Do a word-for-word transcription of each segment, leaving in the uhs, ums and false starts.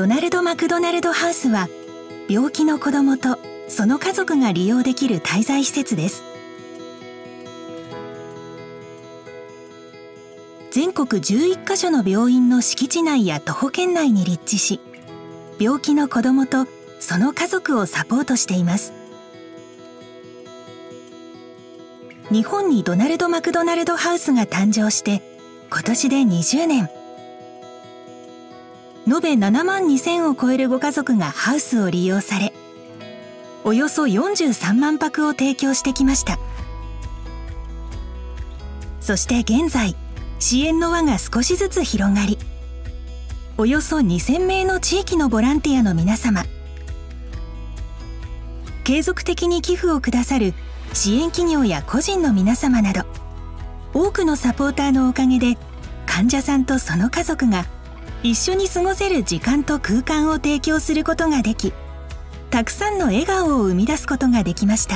ドナルド・マクドナルド・ハウスは病気の子どもとその家族が利用できる滞在施設です。全国じゅういっかしょの病院の敷地内や徒歩圏内に立地し、病気の子どもとその家族をサポートしています。日本にドナルド・マクドナルド・ハウスが誕生して今年でにじゅうねん。延べななまんにせんを超えるご家族がハウスを利用され、およそよんじゅうさんまんぱくを提供してきました。そして現在、支援の輪が少しずつ広がり、およそにせんめいの地域のボランティアの皆様、継続的に寄付をくださる支援企業や個人の皆様など、多くのサポーターのおかげで患者さんとその家族が一緒に過ごせる時間と空間を提供することができ、たくさんの笑顔を生み出すことができました。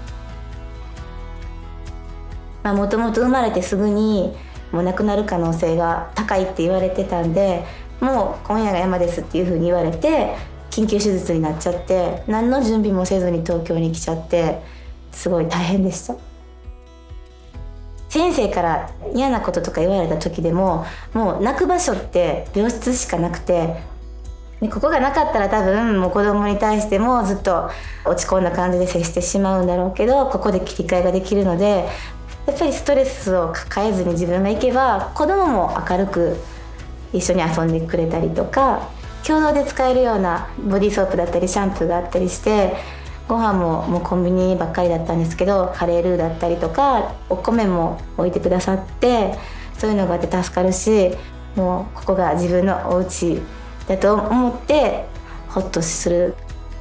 もともと生まれてすぐにもう亡くなる可能性が高いって言われてたんで、もう今夜が山ですっていうふうに言われて緊急手術になっちゃって、何の準備もせずに東京に来ちゃって、すごい大変でした。先生から嫌なこととか言われた時でも、もう泣く場所って病室しかなくて、でここがなかったら多分もう子供に対してもずっと落ち込んだ感じで接してしまうんだろうけど、ここで切り替えができるので、やっぱりストレスを抱えずに自分が行けば子供も明るく一緒に遊んでくれたりとか、共同で使えるようなボディーソープだったりシャンプーがあったりして、ご飯ももうコンビニばっかりだったんですけど、カレールーだったりとかお米も置いてくださって、そういうのがあって助かるし、もうここが自分のお家だと思ってホッとする。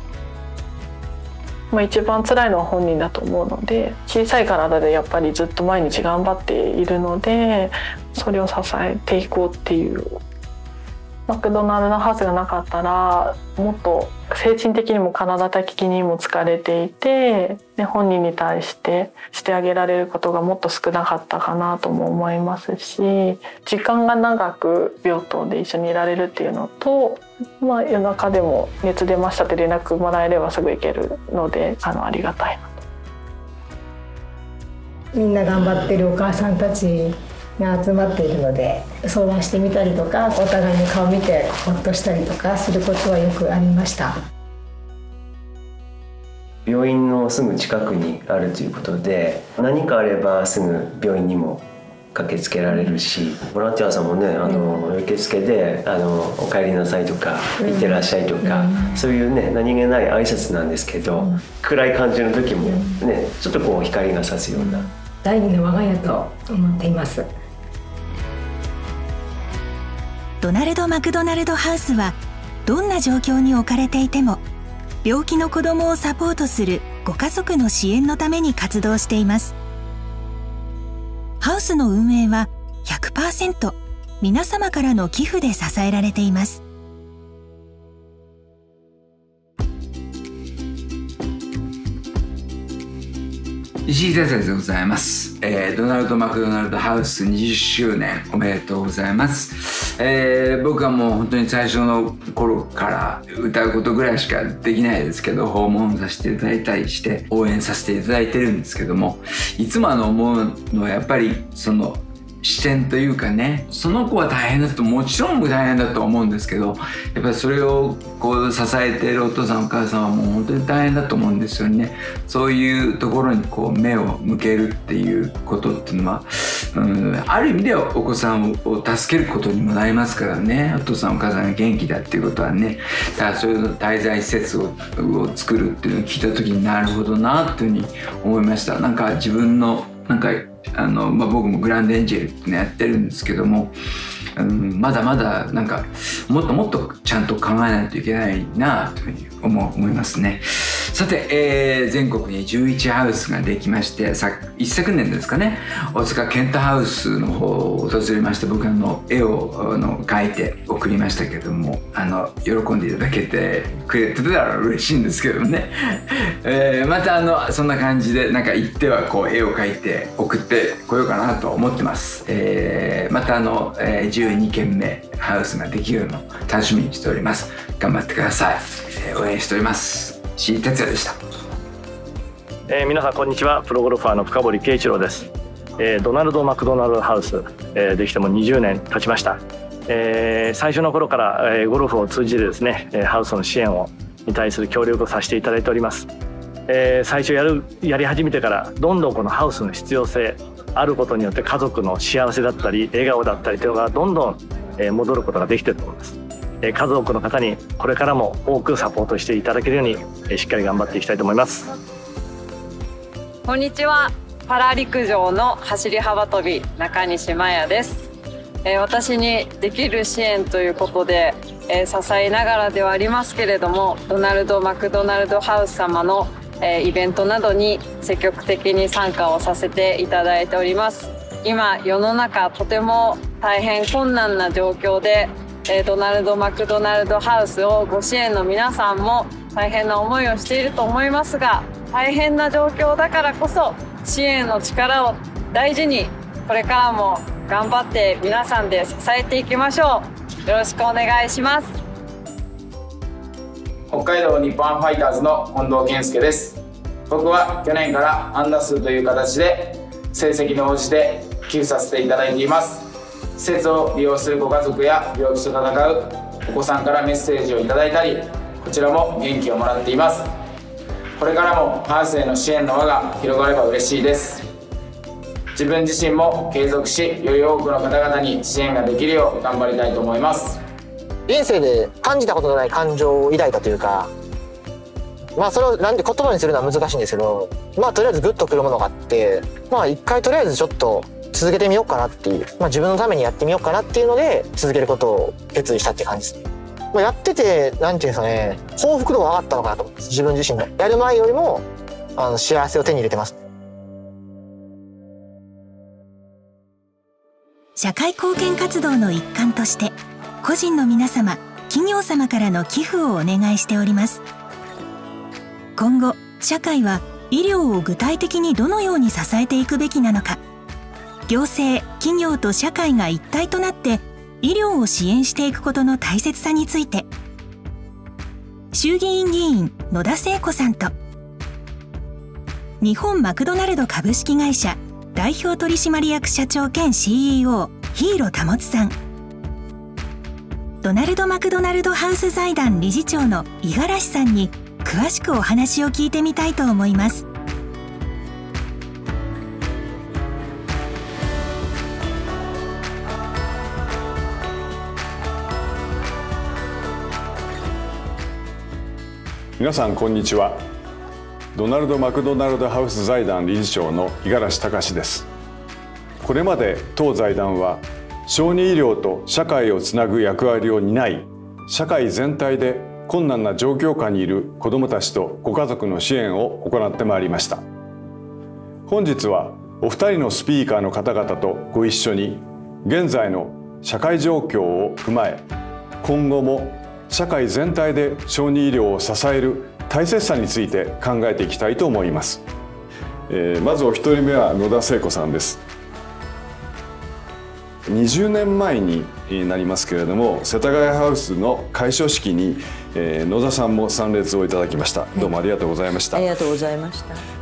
まあ一番辛いのは本人だと思うので、小さい体でやっぱりずっと毎日頑張っているので、それを支えていこうっていう。マクドナルドハウスがなかったらもっと精神的にも体的にも疲れていて、で本人に対してしてあげられることがもっと少なかったかなとも思いますし、時間が長く病棟で一緒にいられるっていうのと、まあ、夜中でも熱出ましたって連絡もらえればすぐ行けるので、あのありがたいなと。 みんな頑張ってるお母さんたちが集まっているので、相談してみたりとか、お互いの顔見てほっとしたりとかすることはよくありました。 病院のすぐ近くにあるということで、何かあればすぐ病院にも駆けつけられるし、ボランティアさんもね、あの受付であの「お帰りなさい」とか「いってらっしゃい」とか、うん、そういうね何気ない挨拶なんですけど、うん、暗い感じの時もね、ちょっとこう光が差すような、 第二の我が家と思っています。 ドナルド・マクドナルド・ハウスはどんな状況に置かれていても病気の子どもをサポートするご家族の支援のために活動しています。ハウスの運営は ひゃくパーセント 皆様からの寄付で支えられています。 石井哲也でございます、えー、ドナルド・マクドナルド・ハウスにじゅっしゅうねんおめでとうございます、えー、僕はもう本当に最初の頃から歌うことぐらいしかできないですけど、訪問させていただいたりして応援させていただいてるんですけども、いつもあの思うのはやっぱりその視点というかね、その子は大変だと、もちろん大変だと思うんですけど、やっぱりそれをこう支えているお父さんお母さんはもう本当に大変だと思うんですよね。そういうところにこう目を向けるっていうことっていうのは、うん、ある意味ではお子さんを助けることにもなりますからね。お父さんお母さんが元気だっていうことはね、だからそういう滞在施設をを作るっていうのを聞いた時に、なるほどなっていうふうに思いました。なんか自分のなんかあの、まあ、僕もグランドエンジェルってのやってるんですけども、うん、まだまだなんかもっともっとちゃんと考えないといけないなというふうに思う思いますね。 さて、えー、全国にじゅういちハウスができまして、さ一昨年ですかね、大塚健太ハウスの方を訪れまして、僕あの絵をあの描いて送りましたけども、あの喜んでいただけてくれてたら嬉しいんですけどね、えー、またあのそんな感じでなんか行ってはこう絵を描いて送ってこようかなと思ってます。えー、またあの、えー、じゅうにけんめハウスができるのを楽しみにしております。頑張ってください。えー、応援しております。石井哲也でした。 えー、皆さんこんにちは。プロゴルファーの深堀圭一郎です。えー、ドナルド・マクドナルドハウス、えー、できてもにじゅうねん経ちました。えー、最初の頃から、えー、ゴルフを通じてですね、ハウスの支援をに対する協力をさせていただいております。えー、最初やるやり始めてからどんどんこのハウスの必要性あることによって家族の幸せだったり笑顔だったりというのがどんどん、えー、戻ることができていると思います。数多くの方にこれからも多くサポートしていただけるようにしっかり頑張っていきたいと思います。 こんにちは。パラ陸上の走り幅跳び中西麻耶です。私にできる支援ということで支えながらではありますけれども、ドナルド・マクドナルドハウス様のイベントなどに積極的に参加をさせていただいております。今世の中とても大変困難な状況で、ドナルド・マクドナルドハウスをご支援の皆さんも大変な思いをしていると思いますが、大変な状況だからこそ支援の力を大事にこれからも頑張って皆さんで支えていきましょう。よろしくお願いします。 北海道日本ハムファイターズの近藤健介です。僕は去年からアンダ数という形で成績に応じて寄付させていただいています。施設を利用するご家族や病気と闘うお子さんからメッセージをいただいたり、こちらも元気をもらっています。これからもハウスへの支援の輪が広がれば嬉しいです。自分自身も継続し、より多くの方々に支援ができるよう頑張りたいと思います。 人生で感じたことのない感情を抱いたというか、まあそれをなんで言葉にするのは難しいんですけど、まあとりあえずグッとくるものがあって、まあ一回とりあえずちょっと続けてみようかなっていう、まあ、自分のためにやってみようかなっていうので続けることを決意したって感じです。まあ、やっててなんていうんですかね、幸福度が上がったのかなと思います。自分自身のやる前よりもあの幸せを手に入れてます。 社会貢献活動の一環として個人の皆様、企業様からの寄付をお願いしております。今後社会は医療を具体的にどのように支えていくべきなのか、行政、企業と社会が一体となって医療を支援していくことの大切さについて、衆議院議員野田聖子さんと日本マクドナルド株式会社代表取締役社長兼 シーイーオー 日色保さん、ドナルド・マクドナルドハウス財団理事長の五十嵐さんに詳しくお話を聞いてみたいと思います。 皆さんこんにちは。ドナルド・マクドナルドハウス財団理事長の五十嵐隆です。これまで当財団は小児医療と社会をつなぐ役割を担い、社会全体で困難な状況下にいる子どもたちとご家族の支援を行ってまいりました。本日はお二人のスピーカーの方々とご一緒に現在の社会状況を踏まえ、今後も社会全体で小児医療を支える大切さについて考えていきたいと思います。えー、まずお一人目は野田聖子さんです。にじゅうねんまえになりますけれども、世田谷ハウスの開所式に、えー、野田さんも参列をいただきました。どうもありがとうございました。 ありがとうございました。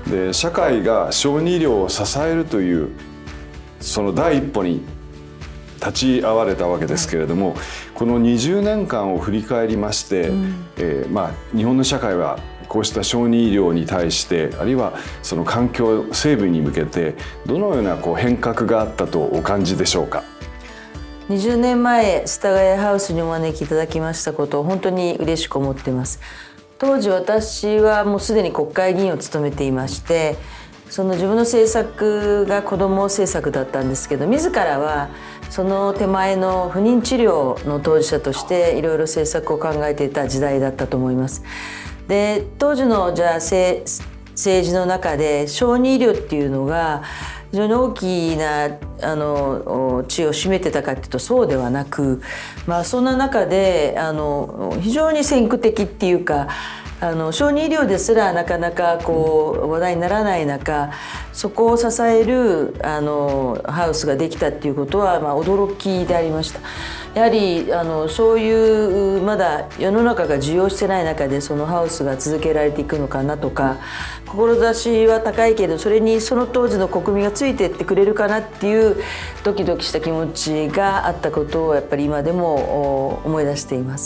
で、社会が小児医療を支えるというその第一歩に立ち会われたわけですけれども、このにじゅうねんかんを振り返りまして、うん、えー、まあ、日本の社会はこうした小児医療に対して、あるいはその環境整備に向けてどのようなこう変革があったとお感じでしょうか。 にじゅうねんまえ世田谷ハウスにお招きいただきましたことを本当に嬉しく思っています。当時私はもうすでに国会議員を務めていまして、その自分の政策が子ども政策だったんですけど、自らはその手前の不妊治療の当事者としていろいろ政策を考えていた時代だったと思います。 で当時のじゃあ政治の中で小児医療っていうのが非常に大きなあの地位を占めてたかっていうとそうではなく、まあ、そんな中であの非常に先駆的っていうかあの小児医療ですらなかなかこう話題にならない中そこを支えるあのハウスができたっていうことは、まあ、驚きでありました。やはりあのそういうまだ世の中が需要してない中でそのハウスが続けられていくのかなとか志は高いけどそれにその当時の国民がついていってくれるかなっていうドキドキした気持ちがあったことをやっぱり今でも思い出しています。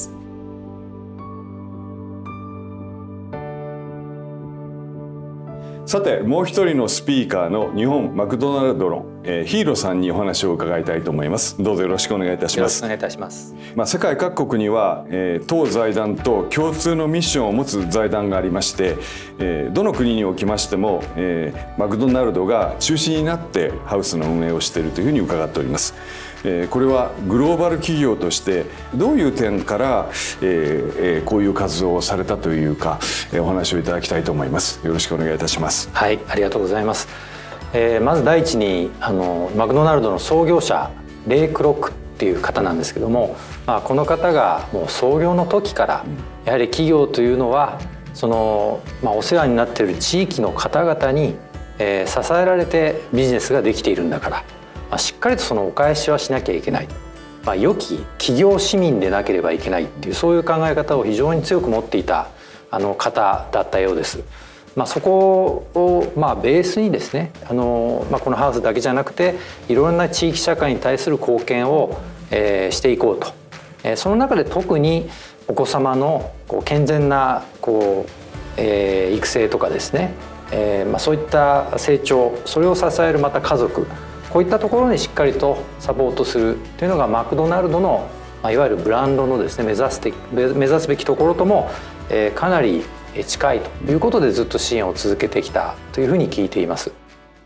さてもう一人のスピーカーの日本マクドナルドの、えー、ヒーローさんにお話を伺いたいと思います。どうぞよろしくお願いいたします。 よろしくお願いいたします。 まあ、世界各国には、えー、当財団と共通のミッションを持つ財団がありまして、えー、どの国におきましても、えー、マクドナルドが中心になってハウスの運営をしているというふうに伺っております。えー、これはグローバル企業としてどういう点から、えー、こういう活動をされたというか、えー、お話をいただきたいと思います。よろしくお願いいたします。 はい、ありがとうございます。えー、まず第一にあのマクドナルドの創業者レイ・クロックっていう方なんですけども、まあ、この方がもう創業の時からやはり企業というのはその、まあ、お世話になっている地域の方々に、えー、支えられてビジネスができているんだから、まあ、しっかりとそのお返しはしなきゃいけない、まあ、良き企業市民でなければいけないっていうそういう考え方を非常に強く持っていたあの方だったようです。まあ、そこをまあベースにですねあの、まあ、このハウスだけじゃなくていろんな地域社会に対する貢献を、えー、していこうと、えー、その中で特にお子様のこう健全なこう、えー、育成とかですね、えーまあ、そういった成長それを支えるまた家族こういったところにしっかりとサポートするというのがマクドナルドの、まあ、いわゆるブランドのですね目指すて目指すべきところとも、えー、かなり近いということでずっと支援を続けてきたというふうに聞いています。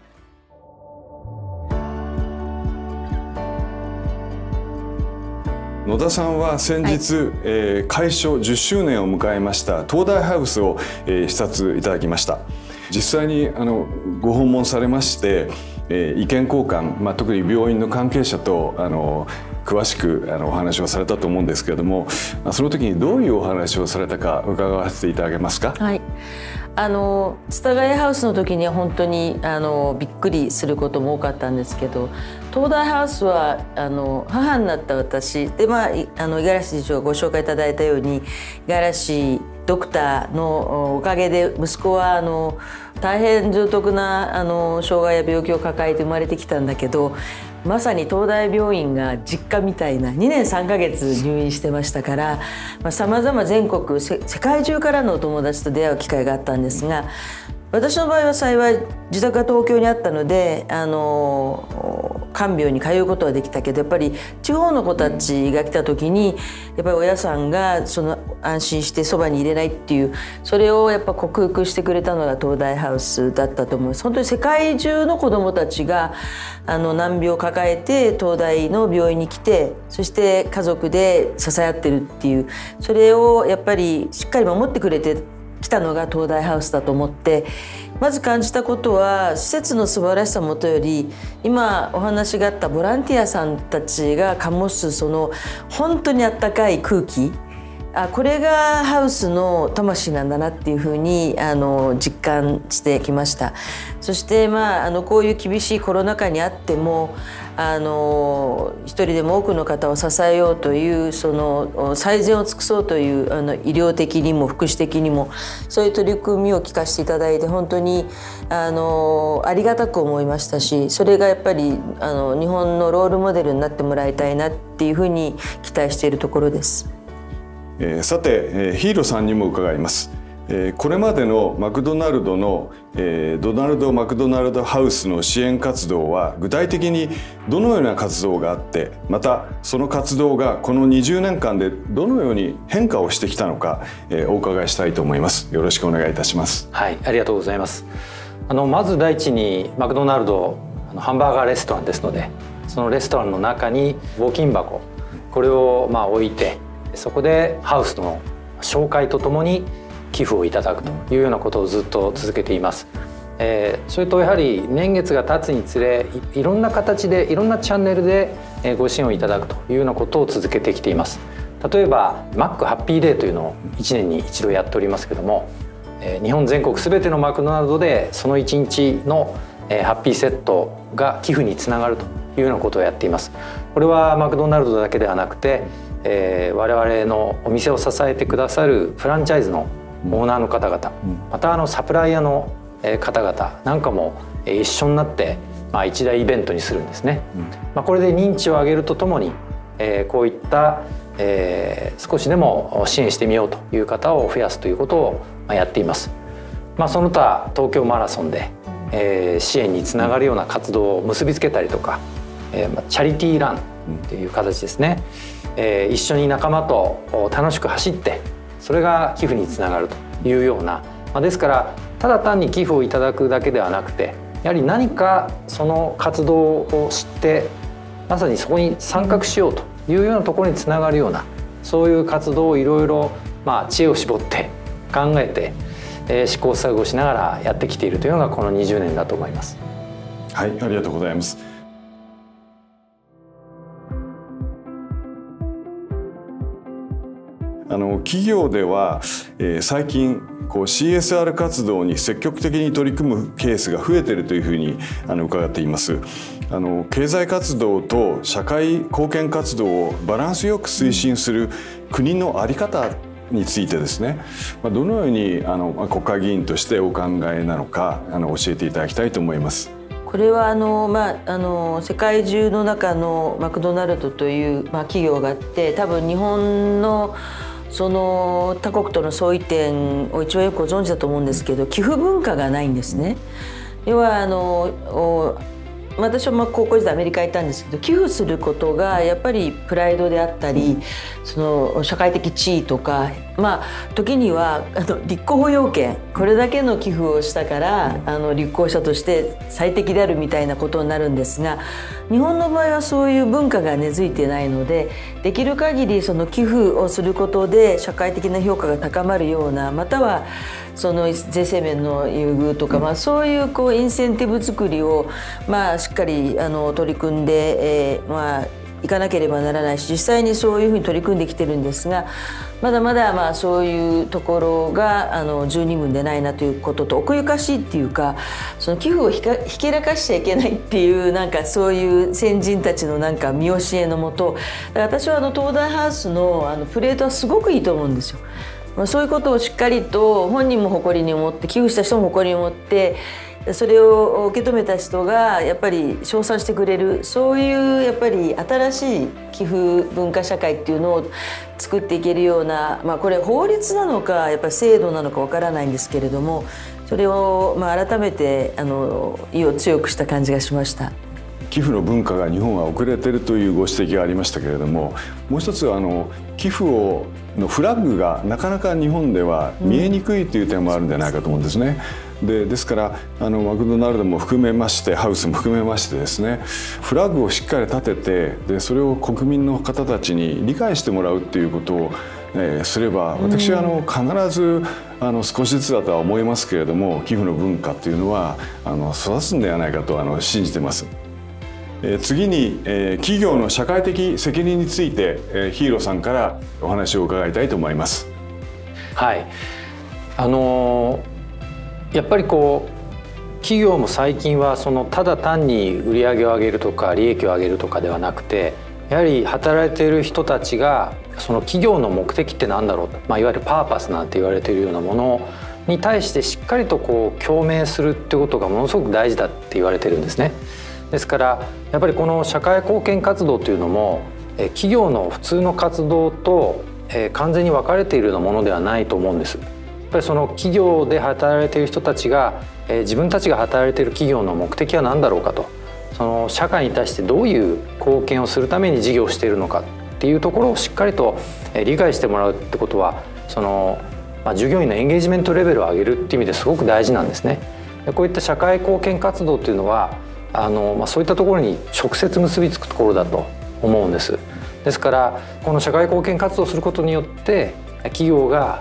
野田さんは先日、はい、えー、開所じゅっしゅうねんを迎えました東大ハウスを、えー、視察いただきました。実際にあのご訪問されまして、えー、意見交換、まあ、特に病院の関係者とあの詳しくあのお話をされたと思うんですけれども、その時にどういうお話をされたか伺わせていただけますか。 はい、あの蔦ヶ谷ハウスの時には本当にあのびっくりすることも多かったんですけど、東大ハウスはあの母になった私で、まあ、あの五十嵐理事長がご紹介いただいたように五十嵐ドクターのおかげで息子はあの大変重篤なあの障害や病気を抱えて生まれてきたんだけど、まさに東大病院が実家みたいなにねんさんかげつ入院してましたからさまざま全国世界中からのお友達と出会う機会があったんですが、私の場合は幸い自宅が東京にあったのであの看病に通うことはできたけど、やっぱり地方の子たちが来た時にやっぱり親さんがその安心してそばに入れないっていうそれをやっぱ克服してくれたのが東大ハウスだったと思います。本当に世界中の子どもたちがあの難病を抱えて東大の病院に来て、そして家族で支え合ってるっていうそれをやっぱりしっかり守ってくれて来たのが東大ハウスだと思って、まず感じたことは施設の素晴らしさもとより今お話があったボランティアさんたちが醸すその本当にあったかい空気、あこれがハウスの魂なんだなっていうふうにあの実感してきました。そして、まあ、あのこういう厳しいコロナ禍にあってもあの一人でも多くの方を支えようというその最善を尽くそうというあの医療的にも福祉的にもそういう取り組みを聞かせていただいて本当にあのありがたく思いましたし、それがやっぱりあの日本のロールモデルになってもらいたいなっていうふうに期待しているところです。 えー、さて、えー、ヒーローさんにも伺います。えー、これまでのマクドナルドの、えー、ドナルド・マクドナルドハウスの支援活動は具体的にどのような活動があって、またその活動がこのにじゅうねんかんでどのように変化をしてきたのか、えー、お伺いしたいと思います。よろしくお願いいたします。 はい、ありがとうございます。あのまず第一にマクドナルドあのハンバーガーレストランですので、そのレストランの中に募金箱これをまあ置いて、そこでハウスの紹介とともに寄付をいただくというようなことをずっと続けています。えー、それとやはり年月が経つにつれ い, いろんな形でいろんなチャンネルでご支援をいただくというようなことを続けてきています。例えばマックハッピーデーというのをいちねんに一度やっておりますけども、えー、日本全国すべてのマクドナルドでそのいちにちの、えー、ハッピーセットが寄付につながるというようなことをやっています。これはマクドナルドだけではなくて、えー、我々のお店を支えてくださるフランチャイズのオーナーの方々、またあのサプライヤーの方々なんかも一緒になって、まあ、一大イベントにするんですね。まあ、これで認知を上げるとともに、えー、こういった、えー、少しでも支援してみようという方を増やすということをやっています。まあ、その他東京マラソンで、えー、支援につながるような活動を結びつけたりとか、えー、チャリティーランという形ですね。えー、一緒に仲間と楽しく走ってそれが寄付につながるというような、まあ、ですからただ単に寄付をいただくだけではなくてやはり何かその活動を知ってまさにそこに参画しようというようなところにつながるようなそういう活動をいろいろまあ知恵を絞って考えて、えー、試行錯誤しながらやってきているというのがこのにじゅうねんだと思います。 はい、ありがとうございます。あの企業では、えー、最近こう シーエスアール 活動に積極的に取り組むケースが増えているというふうにあの伺っています。あの経済活動と社会貢献活動をバランスよく推進する国の在り方についてですね、どのようにあの国会議員としてお考えなのかあの教えていただきたいと思います。 これはあの、まあ、あの世界中の中のマクドナルドという、まあ、企業があって多分日本のその他国との相違点を一応よくご存知だと思うんですけど寄付文化がないんですね。要はあの私はまあ高校時代アメリカにいたんですけど寄付することがやっぱりプライドであったりその社会的地位とかまあ時にはあの立候補要件これだけの寄付をしたからあの立候補者として最適であるみたいなことになるんですが日本の場合はそういう文化が根付いてないのでできる限りその寄付をすることで社会的な評価が高まるようなまたはその税制面の優遇とか、まあ、そういうこうインセンティブ作りを、まあ、しっかりあの取り組んで、えーまあ、いかなければならないし実際にそういうふうに取り組んできてるんですがまだまだまあそういうところがあの十二分でないなということと奥ゆかしいっていうかその寄付をひかひけらかしちゃいけないっていうなんかそういう先人たちのなんか見教えのもと私はあの東大ハウスのあのプレートはすごくいいと思うんですよ。そういうことをしっかりと本人も誇りに思って寄付した人も誇りに思ってそれを受け止めた人がやっぱり称賛してくれるそういうやっぱり新しい寄付文化社会っていうのを作っていけるような、まあ、これ法律なのかやっぱり制度なのかわからないんですけれどもそれをまあ改めてあの意を強くした感じがしました。 寄付の文化が日本は遅れているというご指摘がありましたけれどももう一つはあの寄付をのフラッグがなかなか日本では見えにくいという点もあるんじゃないかと思うんですね。でですからあのマクドナルドも含めましてハウスも含めましてですねフラッグをしっかり立ててでそれを国民の方たちに理解してもらうっていうことを、えー、すれば私はあの必ずあの少しずつだとは思いますけれども寄付の文化っていうのはあの育つんではないかとあの信じてます。次に企業の社会的責任についてヒーローさんからお話を伺いたいと思います。 はい、あのやっぱりこう企業も最近はそのただ単に売り上げを上げるとか利益を上げるとかではなくてやはり働いている人たちがその企業の目的って何だろうと、まあ、いわゆるパーパスなんて言われているようなものに対してしっかりとこう共鳴するってことがものすごく大事だって言われてるんですね。ですからやっぱりこの社会貢献活動というのも企業の普通の活動と完全に分かれているようなものではないと思うんです。やっぱりその企業で働いている人たちが自分たちが働いている企業の目的は何だろうかとその社会に対してどういう貢献をするために事業をしているのかっていうところをしっかりと理解してもらうってことはその、まあ、従業員のエンゲージメントレベルを上げるっていう意味ですごく大事なんですね。こういった社会貢献活動というのはあの、まあ、そういったところに直接結びつくところだと思うんです。ですからこの社会貢献活動をすることによって企業が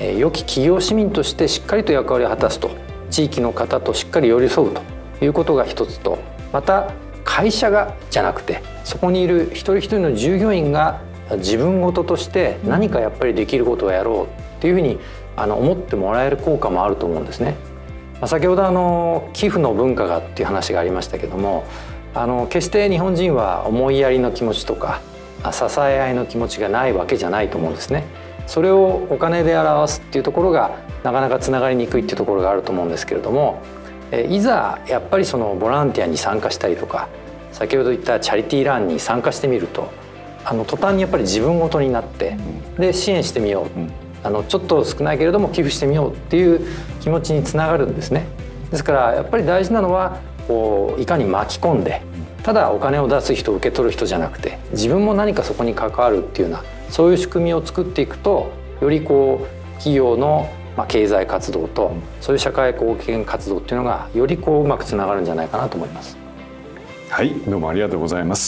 えー、良き企業市民としてしっかりと役割を果たすと、地域の方としっかり寄り添うということが一つと、また会社がじゃなくてそこにいる一人一人の従業員が自分事として何かやっぱりできることをやろうっていうふうにあの思ってもらえる効果もあると思うんですね。まあ、先ほどあの寄付の文化がっていう話がありましたけども、あの決して日本人は思いやりの気持ちとか支え合いの気持ちがないわけじゃないと思うんですね。それをお金で表すっていうところがなかなかつながりにくいっていうところがあると思うんですけれども、いざやっぱりそのボランティアに参加したりとか、先ほど言ったチャリティーランに参加してみると、あの途端にやっぱり自分ごとになって、で支援してみよう、あのちょっと少ないけれども寄付してみようっていう気持ちにつながるんですね。ですからやっぱり大事なのはこういかに巻き込んで、ただお金を出す人受け取る人じゃなくて自分も何かそこに関わるっていうような、そういう仕組みを作っていくと、よりこう企業のまあ経済活動とそういう社会貢献活動っていうのがよりこううまくつながるんじゃないかなと思います。 はい、どうもありがとうございます。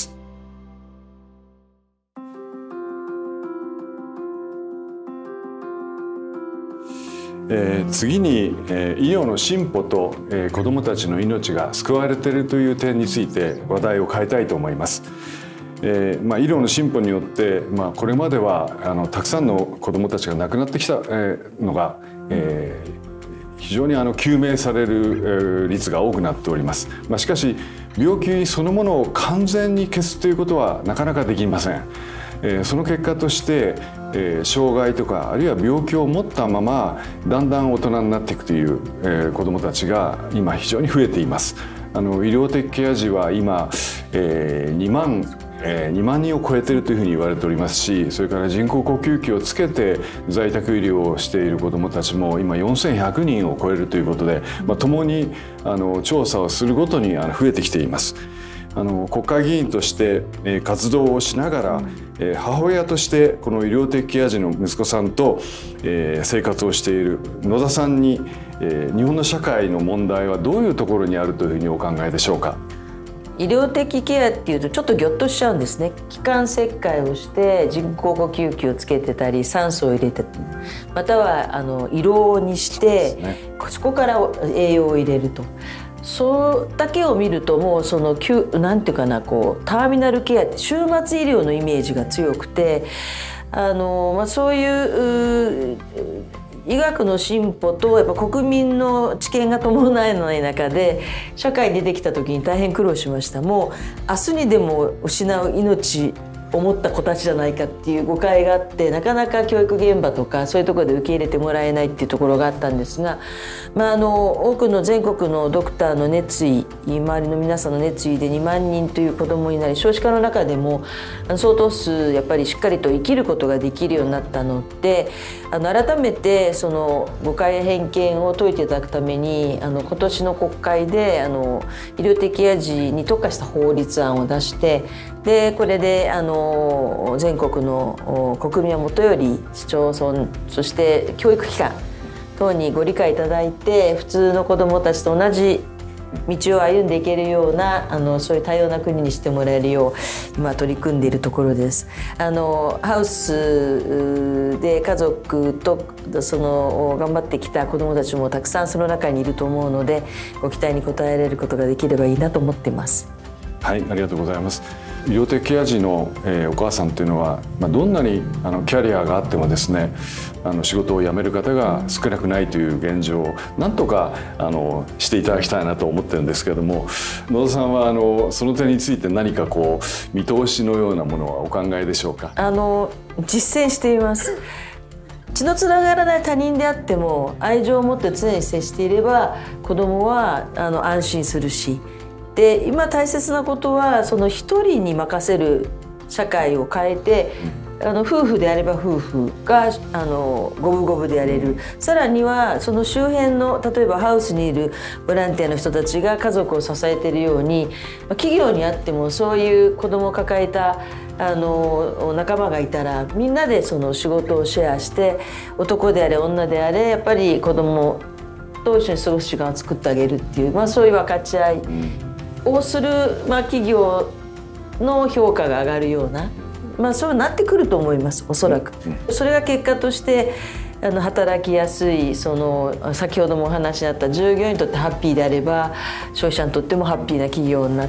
えー、次に、えー、医療の進歩と、えー、子どもたちの命が救われているという点について話題を変えたいと思います。えーまあ、医療の進歩によって、まあ、これまではあのたくさんの子どもたちが亡くなってきた、えー、のが、えー、非常にあの救命される、えー、率が多くなっております。まあ、しかし病気そのものを完全に消すということはなかなかできません。えー、その結果として、えー、障害とかあるいは病気を持ったままだんだん大人になっていくという、えー、子どもたちが今非常に増えています。あの医療的ケア児は今、えー、にまんえー、にまんにんを超えているというふうに言われておりますし、それから人工呼吸器をつけて在宅医療をしている子どもたちも今よんせんひゃくにんを超えるということで、まあ、共にあの調査をするごとにあの増えてきています。あの国会議員として、えー、活動をしながら、えー、母親としてこの医療的ケア児の息子さんと、えー、生活をしている野田さんに、えー、日本の社会の問題はどういうところにあるというふうにお考えでしょうか。 医療的ケアっていうとちょっとギョッとしちゃうんですね。気管切開をして人工呼吸器をつけてたり酸素を入れて、またはあの胃ろうにして、ね、そこから栄養を入れると。それだけを見るともうそのなんていうかな、こうターミナルケアって終末医療のイメージが強くて、あの、まあ、そういう医学の進歩とやっぱ国民の知見が伴わない中で社会に出てきた時に大変苦労しました。もう明日にでも失う命を持った子たちじゃないかっていう誤解があって、なかなか教育現場とかそういうところで受け入れてもらえないっていうところがあったんですが、まあ、あの多くの全国のドクターの熱意、周りの皆さんの熱意でにまんにんという子どもになり、少子化の中でも相当数やっぱりしっかりと生きることができるようになったので、あの改めてその誤解や偏見を解いていただくために、あの今年の国会であの医療的ケア児に特化した法律案を出して、でこれであの全国の国民はもとより市町村、そして教育機関等にご理解いただいて、普通の子どもたちと同じ道を歩んでいけるような、あのそういう多様な国にしてもらえるよう今取り組んでいるところです。あのハウスで家族とその頑張ってきた子どもたちもたくさんその中にいると思うので、ご期待に応えられることができればいいなと思っています。 はい、ありがとうございます。医療的ケア児の、えー、お母さんというのは、まあ、どんなにあのキャリアがあってもですね、あの仕事を辞める方が少なくないという現状をなんとかあのしていただきたいなと思ってるんですけれども、野田さんはあのその点について何かこう見通しのようなものはお考えでしょうか。 あの実践しています。血のつながらない他人であっても愛情を持って常に接していれば子どもはあの安心するし、で今大切なことはその一人に任せる社会を変えて、あの夫婦であれば夫婦があの五分五分でやれる、さらにはその周辺の例えばハウスにいるボランティアの人たちが家族を支えているように、企業にあってもそういう子供を抱えたあの仲間がいたらみんなでその仕事をシェアして、男であれ女であれやっぱり子供と一緒に過ごす時間を作ってあげるっていう、まあ、そういう分かち合いをする、まあ、企業の評価が上がるような、まあ、そうなってくると思います、おそらく。それが結果としてあの働きやすい、その先ほどもお話にあった従業員にとってハッピーであれば消費者にとってもハッピーな企業になって、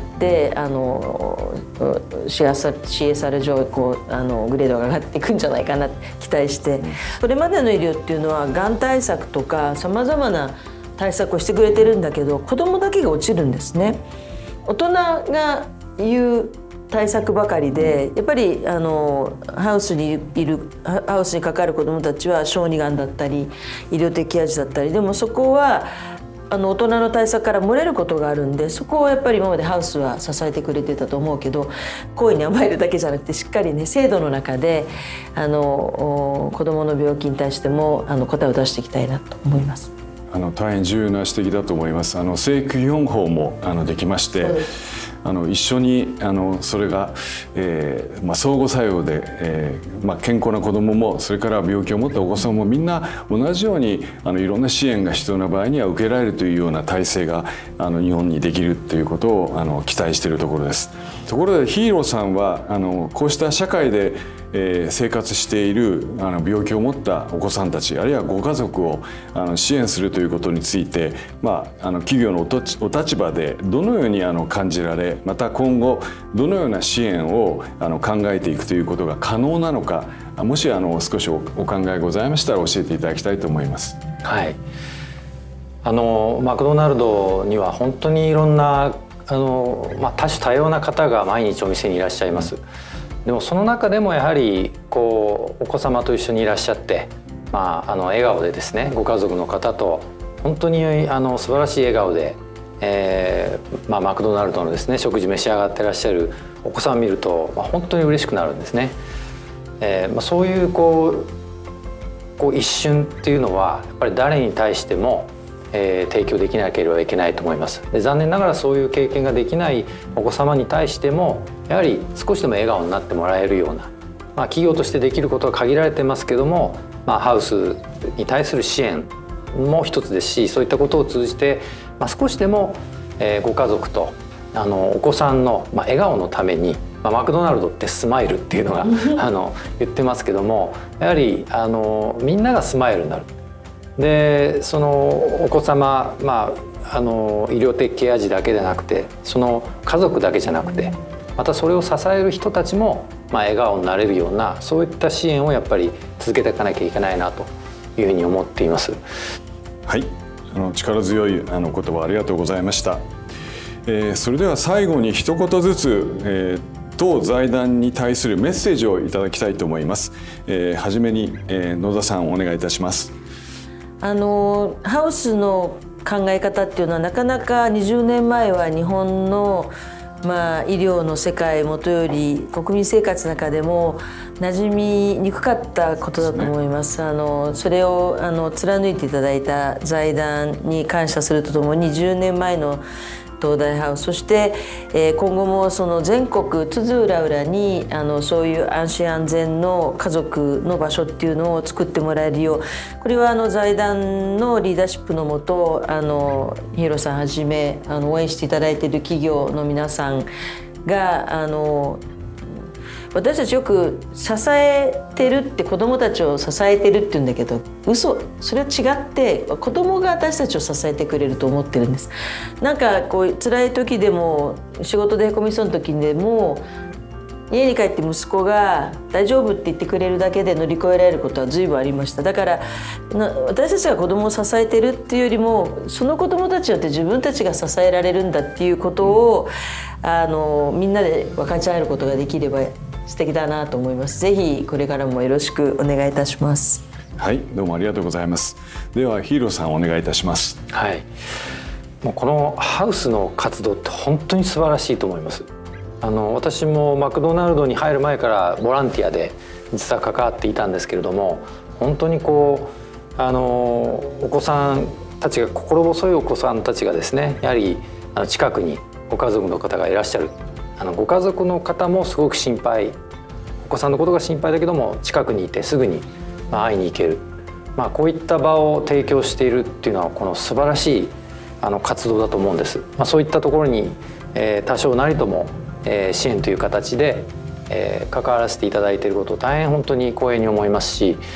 あの シーエスアール 上こうあのグレードが上がっていくんじゃないかなって期待して、それまでの医療っていうのはがん対策とかさまざまな対策をしてくれてるんだけど、子どもだけが落ちるんですね。大人が言う対策ばかりで、やっぱりあのハウスにいるハウスにかかる子どもたちは小児がんだったり医療的ケア児だったり、でもそこはあの大人の対策から漏れることがあるんで、そこをやっぱり今までハウスは支えてくれてたと思うけど、行為に甘えるだけじゃなくてしっかりね制度の中であの子どもの病気に対してもあの答えを出していきたいなと思います。 あの大変重要な指摘だと思います。あの生育基本法もあのできまして、あの一緒にあのそれが、えーまあ、相互作用で、えーまあ、健康な子どももそれから病気を持ったお子さんもみんな同じようにあのいろんな支援が必要な場合には受けられるというような体制があの日本にできるということをあの期待しているところです。ところでヒーローさんはあのこうした社会でえー、生活しているあの病気を持ったお子さんたちあるいはご家族をあの支援するということについて、まあ、あの企業のおとお立場でどのようにあの感じられ、また今後どのような支援をあの考えていくということが可能なのか、もしあの少しおお考えございましたら教えていただきたいと思います。 はい、あのマクドナルドには本当にいろんなあの、まあ、多種多様な方が毎日お店にいらっしゃいます。でもその中でもやはりこうお子様と一緒にいらっしゃって、まあ、あの笑顔でですね、ご家族の方と本当にあの素晴らしい笑顔で、えーまあ、マクドナルドのですね食事召し上がってらっしゃるお子さんを見ると、まあ、本当に嬉しくなるんですね。えーまあ、そういうこう、こう一瞬っていうのはやっぱり誰に対してもえー、提供できなければいけないと思います。で、残念ながらそういう経験ができないお子様に対してもやはり少しでも笑顔になってもらえるような、まあ、企業としてできることは限られてますけども、まあ、ハウスに対する支援も一つですし、そういったことを通じて、まあ、少しでも、えー、ご家族とあのお子さんの、まあ、笑顔のために、まあ、マクドナルドってスマイルっていうのがあの言ってますけども、やはりあのみんながスマイルになる。でそのお子様、まあ、あの医療的ケア児だけでなくてその家族だけじゃなくてまたそれを支える人たちも、まあ、笑顔になれるようなそういった支援をやっぱり続けていかなきゃいけないなというふうに思っています。 はい、あの力強いあの言葉ありがとうございました。えー、それでは最後に一言ずつ、えー当財団に対するメッセージをいただきたいと思います。えー、はじめに、えー、野田さんお願いいたします。 あのハウスの考え方っていうのはなかなかにじゅうねんまえは日本の、まあ、医療の世界もとより国民生活の中でも馴染みにくかったことだと思います。あのそれをあの貫いていただいた財団に感謝するとともにじゅうねんまえの東大ハウス、そして、えー、今後もその全国津々浦々にあのそういう安心安全の家族の場所っていうのを作ってもらえるよう、これはあの財団のリーダーシップのもとあのヒーローさんはじめあの応援していただいている企業の皆さんがあの私たちよく支えてるって子どもたちを支えてるって言うんだけど嘘、それは違って子どもが私たちを支えてくれると思ってるんです。なんかこう辛い時でも仕事でへこみそうな時でも家に帰って息子が大丈夫って言ってくれるだけで乗り越えられることは随分ありました。だから私たちが子どもを支えてるっていうよりもその子どもたちによって自分たちが支えられるんだっていうことをあのみんなで分かち合えることができれば素敵だなと思います。ぜひこれからもよろしくお願いいたします。 はい、どうもありがとうございます。ではヒーローさんお願いいたします。 はい、もうこのハウスの活動って本当に素晴らしいと思います。あの私もマクドナルドに入る前からボランティアで実は関わっていたんですけれども、本当にこうあのお子さんたちが心細いお子さんたちがですね、やはりあの近くにご家族の方がいらっしゃる。あのご家族の方もすごく心配、お子さんのことが心配だけども近くにいてすぐに会いに行ける、まあ、こういった場を提供しているっていうのはこの素晴らしいあの活動だと思うんです。まあ、そういったところに、えー、多少なりとも、えー、支援という形で、えー、関わらせていただいていることを大変本当に光栄に思いますし、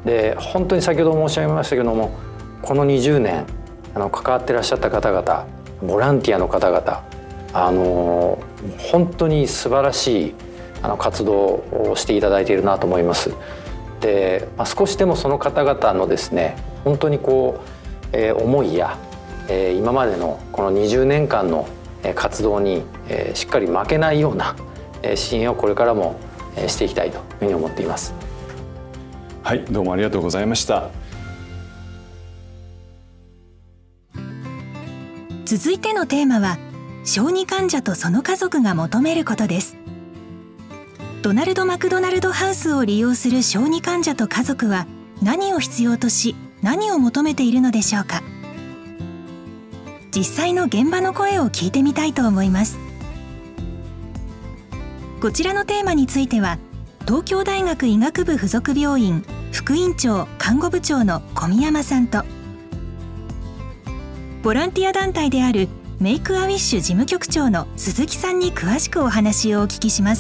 で本当に先ほど申し上げましたけども、このにじゅうねんあの関わってらっしゃった方々、ボランティアの方々、あの本当に素晴らしいあの活動をしていただいているなと思います。で、まあ、少しでもその方々のですね、本当にこう、えー、思いや、えー、今までのこのにじゅうねんかんの活動に、えー、しっかり負けないような支援をこれからもしていきたいというふうに思っています。 はい、どうもありがとうございました。 続いてのテーマは、小児患者とその家族が求めることです。ドナルド・マクドナルド・ハウスを利用する小児患者と家族は何を必要とし、何を求めているのでしょうか。実際の現場の声を聞いてみたいと思います。こちらのテーマについては、東京大学医学部附属病院副院長看護部長の小宮山さんと、ボランティア団体であるメイクアウィッシュ事務局長の鈴木さんに詳しくお話をお聞きします。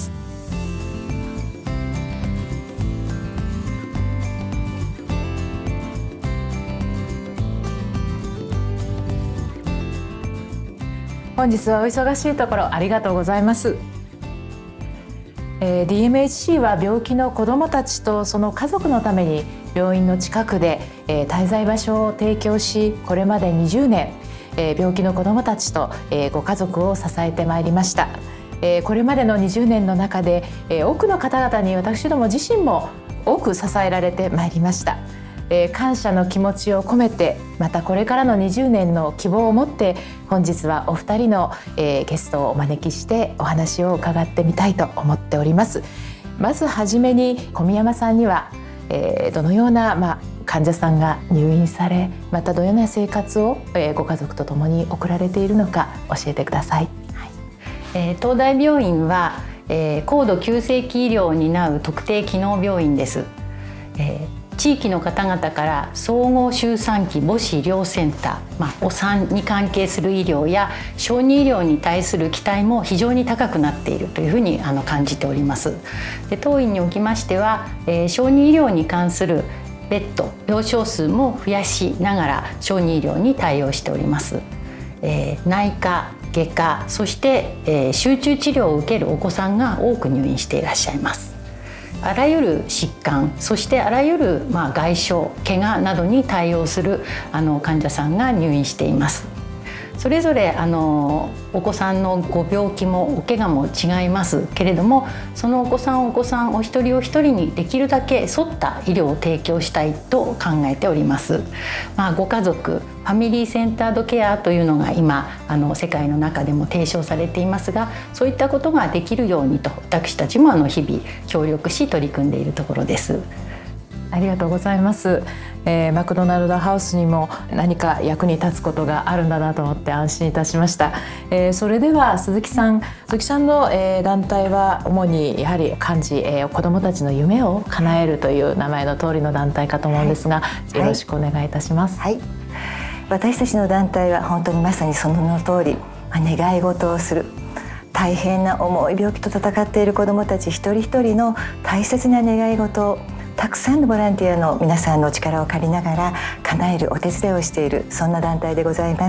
本日はお忙しいところありがとうございます。えー、ディーエムエイチシー は病気の子どもたちとその家族のために病院の近くで、えー、滞在場所を提供し、これまでにじゅうねん、えー、病気の子どもたちと、えー、ご家族を支えてまいりました。えー、これまでのにじゅうねんの中で、えー、多くの方々に私ども自身も多く支えられてまいりました。えー、感謝の気持ちを込めて、またこれからのにじゅうねんの希望を持って、本日はお二人の、えー、ゲストをお招きしてお話を伺ってみたいと思っております。まずはじめに小宮山さんには、えー、どのような、まあ、患者さんが入院され、またどのような生活を、えー、ご家族とともに送られているのか教えてください。 はい、えー、東大病院は、えー、高度急性期医療を担う特定機能病院です。えー地域の方々から総合周産期母子医療センター、まあ、お産に関係する医療や小児医療に対する期待も非常に高くなっているというふうにあの感じております。で、当院におきましては、えー、小児医療に関するベッド病床数も増やしながら小児医療に対応しております。えー、内科、外科、そして、えー、集中治療を受けるお子さんが多く入院していらっしゃいます。あらゆる疾患、そしてあらゆる、まあ、外傷、怪我などに対応するあの患者さんが入院しています。それぞれあのお子さんのご病気もお怪我も違いますけれども、そのお子さんお子さんお一人お一人にできるだけ沿った医療を提供したいと考えております。まあ、ご家族ファミリーセンタードケアというのが今あの世界の中でも提唱されていますが、そういったことができるようにと私たちもあの日々協力し取り組んでいるところです。 ありがとうございます。えー、マクドナルドハウスにも何か役に立つことがあるんだなと思って安心いたしました。えー、それでは鈴木さん、鈴木さんの、えー、団体は主にやはり漢字、えー、子どもたちの夢を叶えるという名前の通りの団体かと思うんですが、はい、よろしくお願いいたします。 はい、私たちの団体は本当にまさにその名の通り、願い事をする、大変な重い病気と闘っている子どもたち一人一人の大切な願い事をたくさんのボランティアの皆さんの力を借りながら叶えるお手伝いをしている、そんな団体でございます。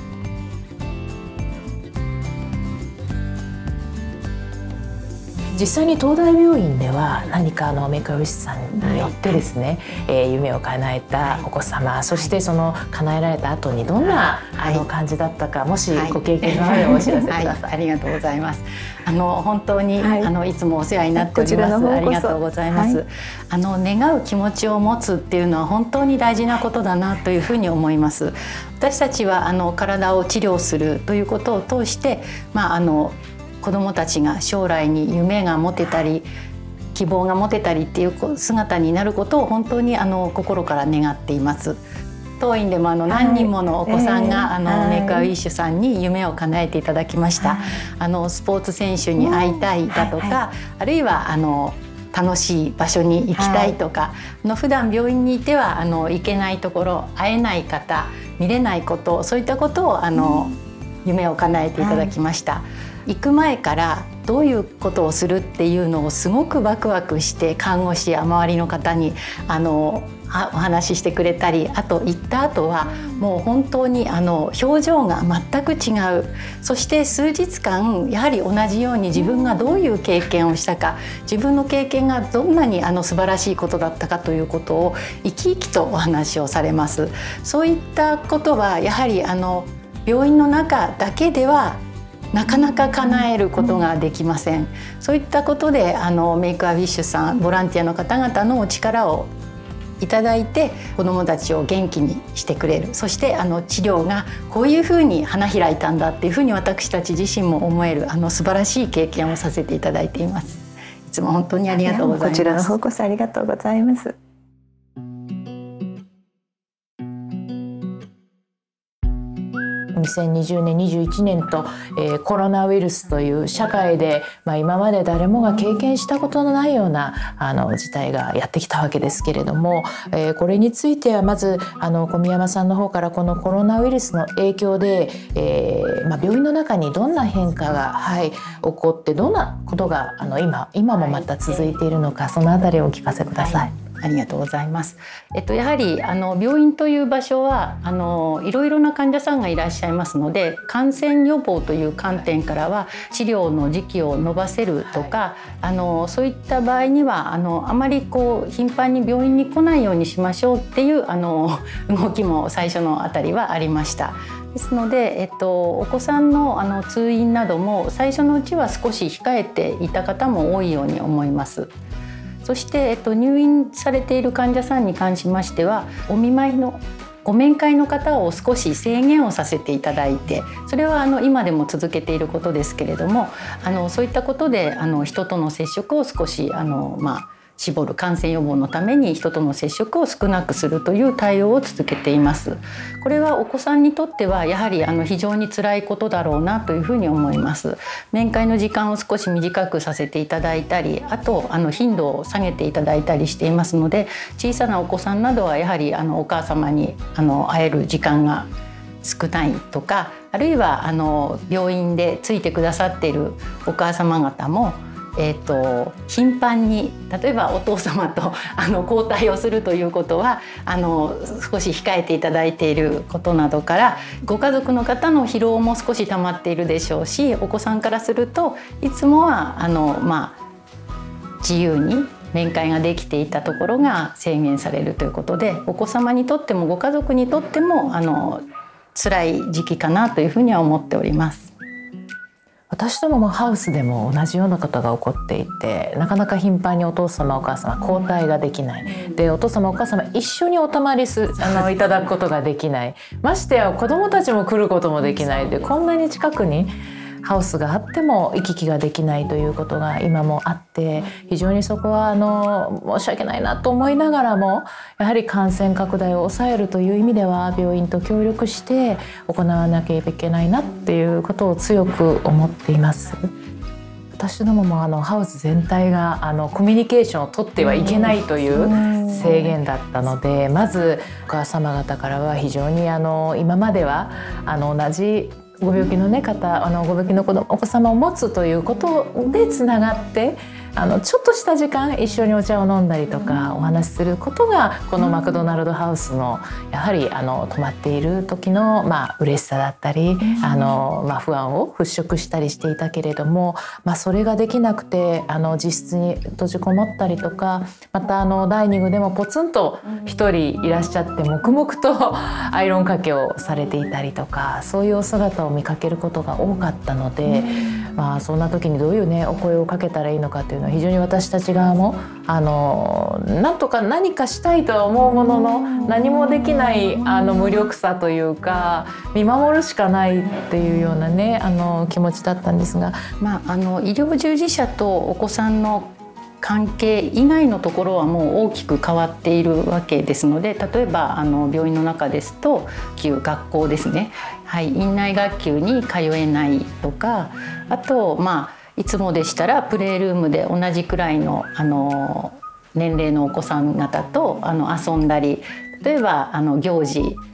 実際に東大病院では何かあのメイクアウィッシュさんによってですね、はい、えー、夢を叶えたお子様、はい、そしてその叶えられた後にどんな、はい、あの感じだったか、もしご経験があればお知らせください。はい、 ありがとうございます。あの本当に、はい、あのいつもお世話になっております。ありがとうございます。はい、あの願う気持ちを持つっていうのは本当に大事なことだなというふうに思います。私たちはあの体を治療するということを通して、まああの子どもたちが将来に夢が持てたり希望が持てたりっていう姿になることを本当にあの心から願っています。当院でもあの何人ものお子さんが、はい、あの、はい、メイクアウィッシュさんに夢を叶えていただきました。はい、あのスポーツ選手に会いたいだとか、はいはい、あるいはあの楽しい場所に行きたいとか、はい、あの普段病院にいてはあの行けないところ、会えない方、見れないこと、そういったことをあの、うん、夢を叶えていただきました。はい、行く前からどういうことをするっていうのをすごくワクワクして看護師や周りの方にあのお話ししてくれたり、あと行った後はもう本当にあの表情が全く違う。そして数日間やはり同じように自分がどういう経験をしたか、自分の経験がどんなにあの素晴らしいことだったかということを生き生きとお話をされます。そういったことはやはりあの病院の中だけではなかなか叶えることができません。そういったことであのメイクアウィッシュさん、ボランティアの方々のお力をいただいて子どもたちを元気にしてくれる。そしてあの治療がこういうふうに花開いたんだっていうふうに私たち自身も思えるあの素晴らしい経験をさせていただいています。いつも本当にありがとうございます。 こちらの方こそありがとうございます。 にせんにじゅうねんにじゅういちねんと、えー、コロナウイルスという社会で、まあ、今まで誰もが経験したことのないようなあの事態がやってきたわけですけれども、えー、これについてはまずあの小宮山さんの方からこのコロナウイルスの影響で、えーまあ、病院の中にどんな変化が、はい、起こってどんなことがあの 今, 今もまた続いているのか、そのあたりをお聞かせください。 ありがとうございます。えっと、やはりあの病院という場所はあのいろいろな患者さんがいらっしゃいますので、感染予防という観点からは治療の時期を延ばせるとか、あのそういった場合にはあのあまりこう頻繁に病院に来ないようにしましょうっていうあの動きも最初のあたりはありました。ですので、えっと、お子さんのあの通院なども最初のうちは少し控えていた方も多いように思います。そして、えっと、入院されている患者さんに関しましては、お見舞いのご面会の方を少し制限をさせていただいて、それはあの今でも続けていることですけれども、あのそういったことであの人との接触を少しあの、まあ、絞る、感染予防のために人との接触を少なくするという対応を続けています。これはお子さんにとってはやはりあの非常に辛いことだろうなというふうに思います。面会の時間を少し短くさせていただいたり、あとあの頻度を下げていただいたりしていますので、小さなお子さんなどはやはりあのお母様にあの会える時間が少ないとか、あるいはあの病院でついてくださっているお母様方もえー、と頻繁に例えばお父様とあの交代をするということはあの少し控えていただいていることなどから、ご家族の方の疲労も少し溜まっているでしょうし、お子さんからするといつもはあの、まあ、自由に面会ができていたところが制限されるということで、お子様にとってもご家族にとってもあの辛い時期かなというふうには思っております。 私どももハウスでも同じようなことが起こっていて、なかなか頻繁にお父様お母様交代ができない、でお父様お母様一緒にお泊まりすあのいただくことができない、ましてや子どもたちも来ることもできないで、こんなに近くにハウスがあっても行き来ができないということが今もあって、非常にそこはあの申し訳ないなと思いながらも、やはり感染拡大を抑えるという意味では病院と協力して行わなければいけないなっていうことを強く思っています。私どももあのハウス全体があのコミュニケーションを取ってはいけないという制限だったので、まずお母様方からは非常にあの今まではあの同じご病気の、ね、方あのご病気の子供お子様を持つということでつながってあのちょっとした時間一緒にお茶を飲んだりとかお話しすることがこのマクドナルドハウスのやはりあの泊まっている時のまあ嬉しさだったりあの、まあ、不安を払拭したりしていたけれども、まあ、それができなくてあの自室に閉じこもったりとか、またあのダイニングでもポツンと一人いらっしゃって黙々とアイロンかけをされていたりとか、そういうお姿を見かけることが多かったので、まあ、そんな時にどういうねお声をかけたらいいのかというのは非常に私たち側もあのなんとか何かしたいとは思うものの何もできないあの無力さというか見守るしかないっていうようなねあの気持ちだったんですが、 まあ、あの医療従事者とお子さんの関係以外のところはもう大きく変わっているわけですので、例えばあの病院の中ですと旧学校ですね、はい、院内学級に通えないとか、あとまあいつもでしたらプレールームで同じくらいのあの年齢のお子さん方とあの遊んだり、例えばあの行事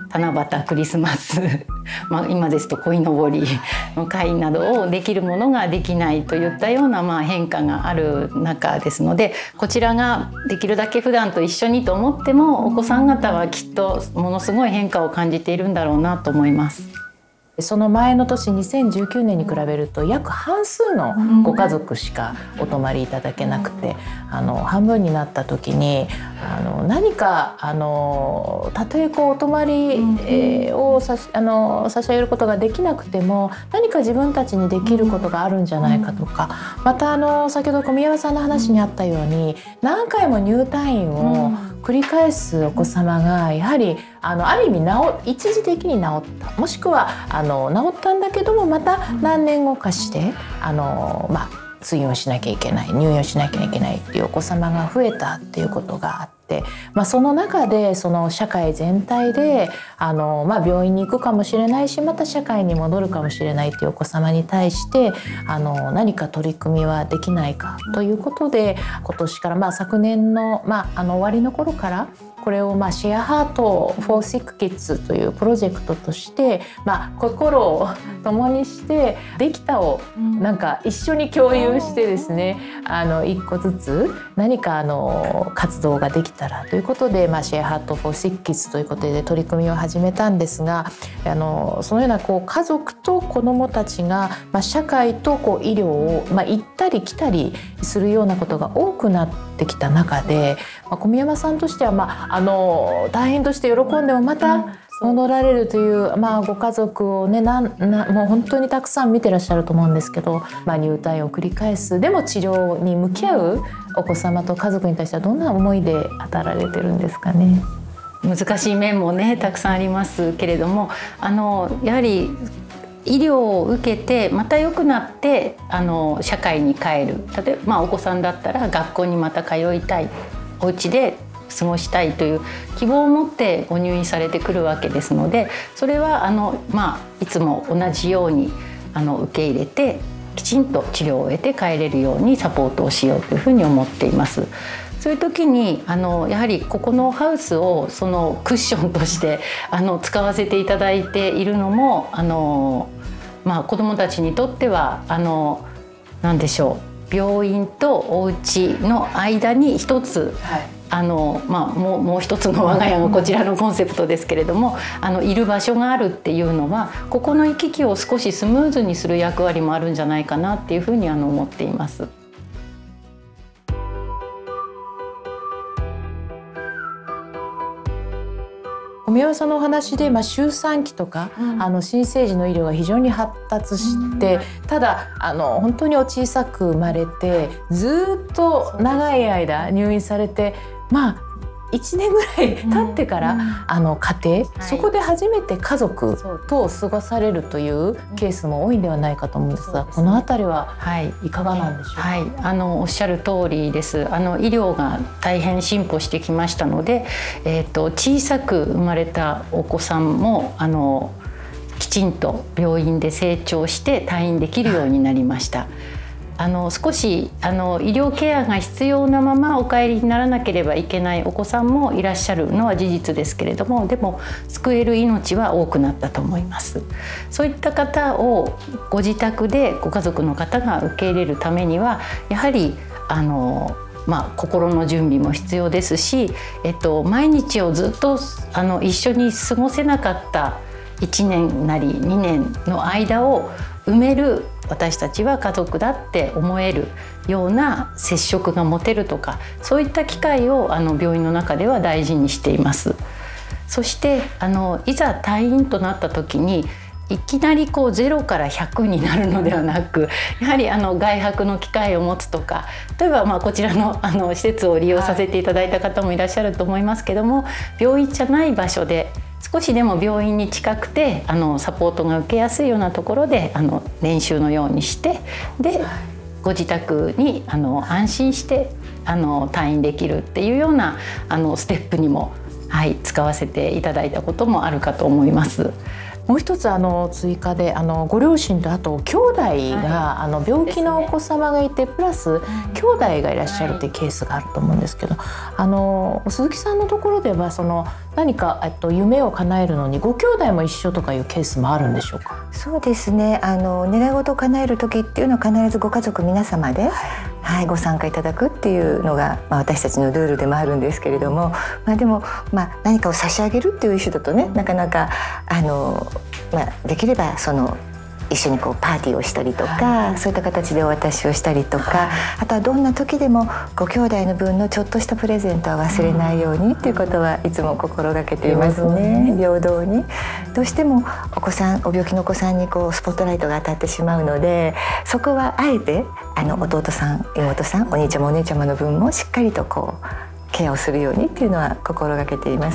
七夕クリスマスまあ今ですと鯉のぼりの会などをできるものができないといったようなまあ変化がある中ですので、こちらができるだけ普段と一緒にと思ってもお子さん方はきっとものすごい変化を感じているんだろうなと思います。 その前の年にせんじゅうきゅうねんに比べると約半数のご家族しかお泊まりいただけなくて、あの半分になった時にあの何かあのたとえこうお泊まり、えー、をさしあの差し上げることができなくても何か自分たちにできることがあるんじゃないかとか、またあの先ほど小宮山さんの話にあったように何回も入退院を繰り返すお子様がやはりあのある意味治一時的に治った、もしくはあの治ったんだけどもまた何年後かしてあの、まあ、通院をしなきゃいけない、入院をしなきゃいけないっていうお子様が増えたっていうことがあって、まあ、その中でその社会全体であの、まあ、病院に行くかもしれないしまた社会に戻るかもしれないっていうお子様に対してあの何か取り組みはできないかということで、今年から、まあ、昨年の、まあ、あの終わりの頃からこれをまあシェアハート for sick kids というプロジェクトとして、まあ、心を共にしてできたをなんか一緒に共有してですね、あの一個ずつ何かあの活動ができたらということで、まあ、シェアハート for sick kids ということで取り組みを始めたんですが、あのそのようなこう家族と子どもたちが、まあ、社会とこう医療を、まあ、行ったり来たりするようなことが多くなってきた中で、まあ、小宮山さんとしては、まあ、あの大変として喜んでもまた戻られるという、まあ、ご家族をねなんなもう本当にたくさん見てらっしゃると思うんですけど、まあ、入退院を繰り返すでも治療に向き合うお子様と家族に対してはどんな思いで働かれてるんですかね。 難しい面もねたくさんありますけれども、あのやはり医療を受けてまた良くなってあの社会に帰る、例えば、まあ、お子さんだったら学校にまた通いたい、お家で過ごしたいという希望を持ってご入院されてくるわけですので、それはあの、まあ、いつも同じようにあの受け入れてきちんと治療を得て帰れるようにサポートをしようというふうに思っています。そういう時にあのやはりここのハウスをそのクッションとしてあの使わせていただいているのもあの、まあ、子どもたちにとってはあの何でしょう、病院とお家の間に一つ、はいあのまあ、もう、もう一つの我が家がこちらのコンセプトですけれども、あのいる場所があるっていうのはここの行き来を少しスムーズにする役割もあるんじゃないかなっていうふうにあの思っています。 小宮山さんのお話で、まあ、周産期とか、うん、あの新生児の医療が非常に発達して、うん、ただあの本当にお小さく生まれてずっと長い間入院されて、まあいちねんぐらい経ってから、うん、あの家庭、はい、そこで初めて家族と過ごされるというケースも多いんではないかと思うんですが、うん、このあたりはいかがなんでしょうか。 はい、あのおっしゃる通りです。あの医療が大変進歩してきましたので、えーと、小さく生まれたお子さんもあのきちんと病院で成長して退院できるようになりました。あの少しあの医療ケアが必要なままお帰りにならなければいけないお子さんもいらっしゃるのは事実ですけれども、でも救える命は多くなったと思います。そういった方をご自宅でご家族の方が受け入れるためにはやはりあのまあ、心の準備も必要ですし、えっと、毎日をずっとあの一緒に過ごせなかったいちねんなりにねんの間を埋める、私たちは家族だって思えるような接触が持てるとか、そういった機会をあの病院の中では大事にしています。そしてあのいざ退院となった時にいきなりこうゼロからひゃくになるのではなく、やはりあの外泊の機会を持つとか、例えばまあこちらのあの施設を利用させていただいた方もいらっしゃると思いますけども、病院じゃない場所で少しでも病院に近くてあのサポートが受けやすいようなところであの練習のようにして、でご自宅にあの安心してあの退院できるっていうようなあのステップにも、はい、使わせていただいたこともあるかと思います。 もう一つあの追加であのご両親とあと兄弟が、はい、あの病気のお子様がいて、ね、プラス兄弟がいらっしゃるというケースがあると思うんですけど、あの鈴木さんのところではその何かえっと夢を叶えるのにご兄弟も一緒とかいうケースもあるんでしょうか？ そうですね、あの願い事を叶える時っていうのは必ずご家族皆様で、はいはい、ご参加いただくっていうのが、まあ、私たちのルールでもあるんですけれども、まあ、でも、まあ、何かを差し上げるっていう意思だとね、なかなかあの、まあ、できればその一緒にこうパーティーをしたりとか、はい、そういった形でお渡しをしたりとか、はい、あとはどんな時でもご兄弟の分のちょっとしたプレゼントは忘れないようにっていうことはいつも心がけていますね。平等に。どうしてもお子さん、お病気のお子さんにこうスポットライトが当たってしまうので、そこはあえてあの弟さん、妹さん、お兄ちゃまお姉ちゃまの分もしっかりとこうケアをするようにっていうのは心がけています。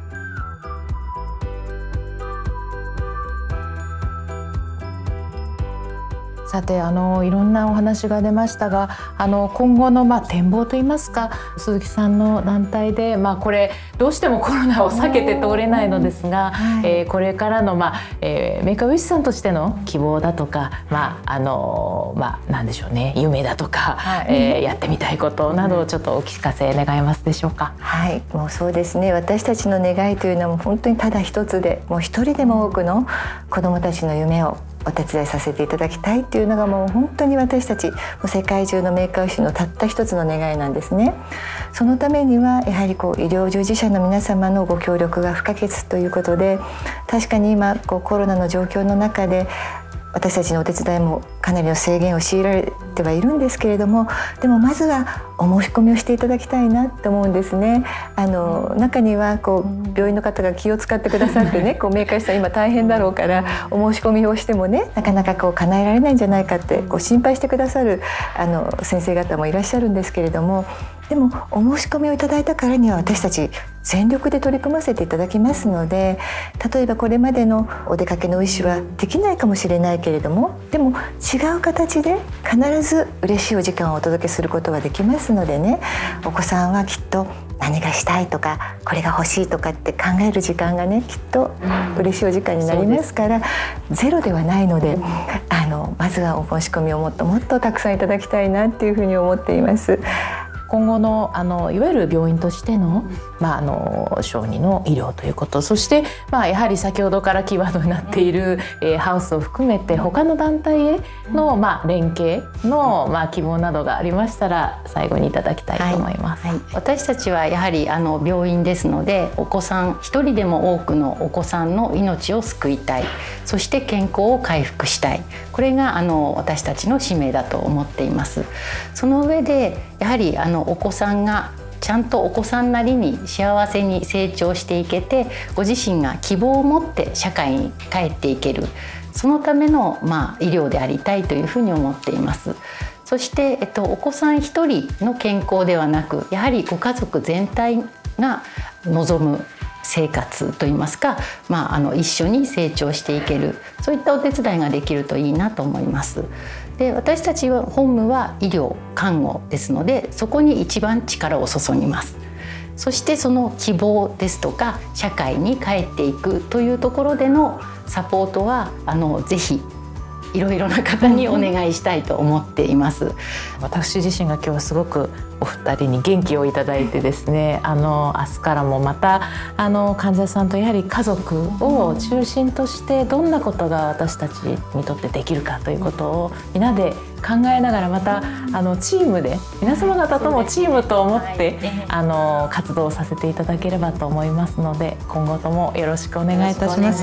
さて、あのいろんなお話が出ましたが、あの今後のまあ展望といいますか、鈴木さんの団体で、まあ、これどうしてもコロナを避けて通れないのですが、はい、えー、これからの、まあえー、メーカーウィッシュさんとしての希望だとか、まああのまあ、なんでしょうね、夢だとか、はい、えー、やってみたいことなどをちょっとお聞かせ願えますでしょうか？ はい、もうそうですね、私たちの願いというのはもう本当にただ一つで、もう一人でも多くの子どもたちの夢をお手伝いさせていただきたいっていうのがもう本当に私たち世界中のメーカーウィッシュのたった一つの願いなんですね。そのためにはやはりこう医療従事者の皆様のご協力が不可欠ということで、確かに今こうコロナの状況の中で私たちのお手伝いもかなりの制限を強いられてはいるんですけれども、でもまずはお申し込みをしていただきたいなと思うんですね。あの中にはこう病院の方が気を使ってくださってね、こうメーカーさん今大変だろうからお申し込みをしてもね、なかなかこう叶えられないんじゃないかってこう心配してくださるあの先生方もいらっしゃるんですけれども、でもお申し込みをいただいたからには私たち全力で取り組ませていただきますので、例えばこれまでのお出かけのウィッシュはできないかもしれないけれども、でも違う形で必ず嬉しいお時間をお届けすることはできますのでね、お子さんはきっと何がしたいとかこれが欲しいとかって考える時間がね、きっと嬉しいお時間になりますから、うん、ゼロではないので、あのまずはお申し込みをもっともっとたくさんいただきたいなっていうふうに思っています。 今後のあのいわゆる病院としての、まあ、あの小児の医療ということ、そして、まあ、やはり先ほどからキーワードになっている、えー、ハウスを含めて他の団体への、まあ、連携の、まあ、希望などがありましたら最後にいただきたいと思います。 はいはい、私たちはやはりあの病院ですので、お子さん一人でも多くのお子さんの命を救いたい、そして健康を回復したい、これがあの私たちの使命だと思っています。その上でやはりあのお子さんがちゃんとお子さんなりに幸せに成長していけて、ご自身が希望を持って社会に帰っていける、そのための、まあ、医療でありたいというふうに思っています。そして、えっと、お子さん一人の健康ではなく、やはりご家族全体が望む生活といいますか、まあ、あの一緒に成長していける、そういったお手伝いができるといいなと思います。で、私たちは本務は医療看護ですので、そこに一番力を注ぎます。そしてその希望ですとか社会に帰っていくというところでのサポートはあのぜひいろいろな方にお願いしたいと思っています。 私自身が今日はすごくお二人に元気をいただいてですね、あの明日からもまたあの患者さんとやはり家族を中心としてどんなことが私たちにとってできるかということをみんなで考えながら、またあのチームで皆様方ともチームと思ってあの活動させていただければと思いますので、今後ともよろしくお願いいたします。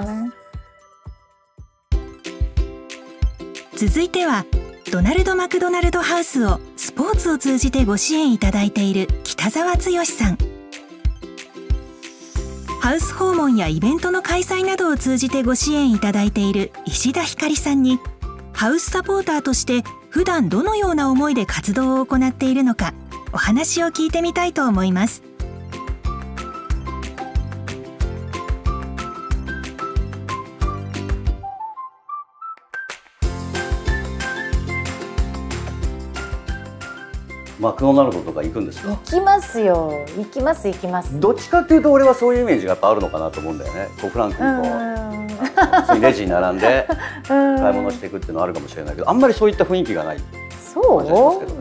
続いてはドナルド・マクドナルド・ハウスをスポーツを通じてご支援いただいている北澤剛さん。ハウス訪問やイベントの開催などを通じてご支援いただいている石田ひかりさんに、ハウスサポーターとして普段どのような思いで活動を行っているのか、お話を聞いてみたいと思います。 マクドナルドとか行くんですか？ 行きますよ。行きます行きます。 どっちかっていうと俺はそういうイメージがやっぱあるのかなと思うんだよね。こうフランクにこう普通にレジに並んで買い物していくっていうのはあるかもしれないけど、あんまりそういった雰囲気がない。 そう、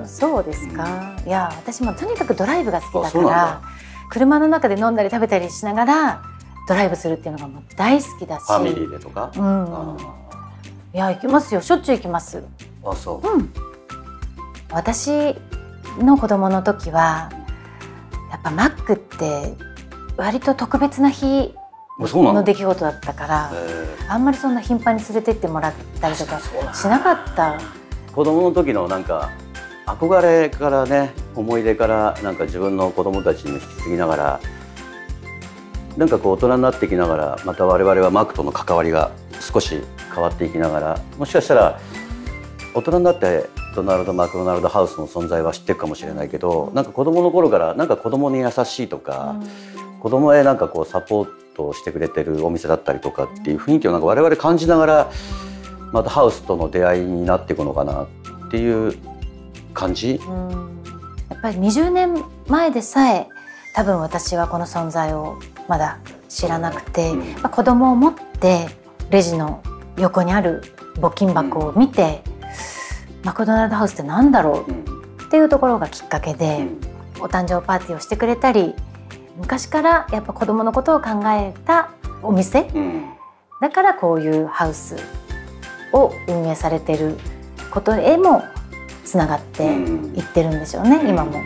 そうですか。いや、私もとにかくドライブが好きだから、車の中で飲んだり食べたりしながらドライブするっていうのがもう大好きだし。 ファミリーでとか。 うん。いや、行きますよ。しょっちゅう行きます。 あ、そう。 うん。私の子供の時はやっぱマックって割と特別な日の出来事だったから、あんまりそんな頻繁に連れてってもらったりとかしなかった。 子供の時のなんか憧れからね、思い出からなんか自分の子供たちに引き継ぎながら、なんかこう大人になってきながら、また我々はマックとの関わりが少し変わっていきながら、もしかしたら大人になってドナルド・マクドナルド・ハウスの存在は知ってるかもしれないけど、なんか子供の頃からなんか子供に優しいとか、うん、子供へなんかこうサポートをしてくれてるお店だったりとかっていう雰囲気をなんか我々感じながら、またハウスとの出会いになっていくのかなっていう感じ。うん、 やっぱりにじゅうねんまえでさえ多分私はこの存在をまだ知らなくて、うん、まあ、子供を持ってレジの横にある募金箱を見て、うん、マクドナルドハウスってなんだろうっていうところがきっかけで、うん、お誕生パーティーをしてくれたり、昔からやっぱ子供のことを考えたお店、うん、だからこういうハウスを運営されてることへもつながっていってるんでしょうね、うん、今も。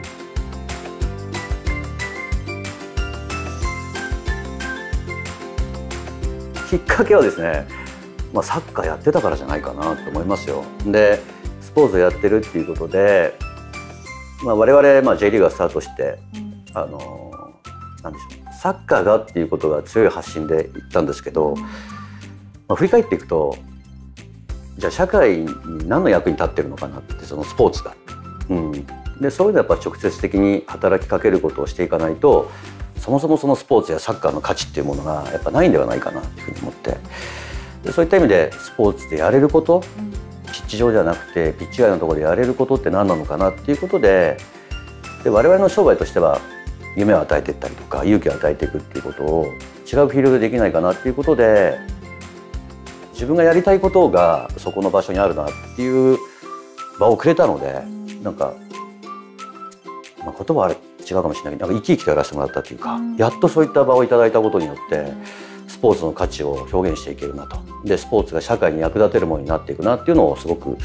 きっかけはですね、まあ、サッカーやってたからじゃないかなと思いますよ。でスポーツをやってるっていうことで、まあ、我々、まあ、J リーグがスタートして、うん、あのなんでしょう、サッカーがっていうことが強い発信で言ったんですけど、まあ、振り返っていくと、じゃあ社会に何の役に立ってるのかなって、そのスポーツが、うん、でそういうのはやっぱ直接的に働きかけることをしていかないと、そもそもそのスポーツやサッカーの価値っていうものがやっぱないんではないかなっていうふうに思って、でそういった意味でスポーツでやれること、うん、ピッチ上じゃなくてピッチ外のところでやれることって何なのかなっていうことで、で我々の商売としては夢を与えていったりとか勇気を与えていくっていうことを違うフィールドでできないかなっていうことで、自分がやりたいことがそこの場所にあるなっていう場をくれたので、なんか、まあ、言葉はあれ違うかもしれないけど、なんか生き生きとやらせてもらったというか、やっとそういった場をいただいたことによってスポーツの価値を表現していけるなと、でスポーツが社会に役立てるものになっていくなっていうのをすごく。も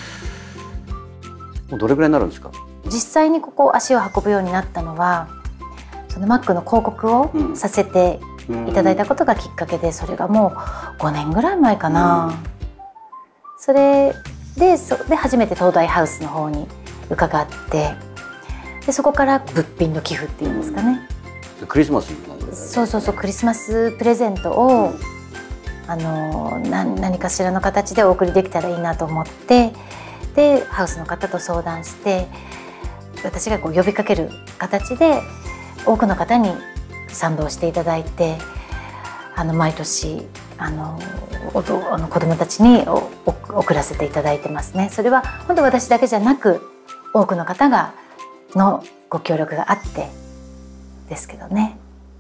うどれぐらいになるんですか？ 実際にここ足を運ぶようになったのは、そのマックの広告をさせていただいたことがきっかけで、それがもうごねんぐらい前かな、うん、それでそで初めて東大ハウスの方に伺って、でそこから物品の寄付っていうんですかね、 うん、クリスマスなんで、 そうそうそう、クリスマスプレゼントを、うん、あのな何かしらの形でお送りできたらいいなと思って、でハウスの方と相談して、私がこう呼びかける形で多くの方に賛同していただいて、あの毎年あのおあの子どもたちにおお送らせていただいてますね。それは本当私だけじゃなく、多くの方がのご協力があってですけどね。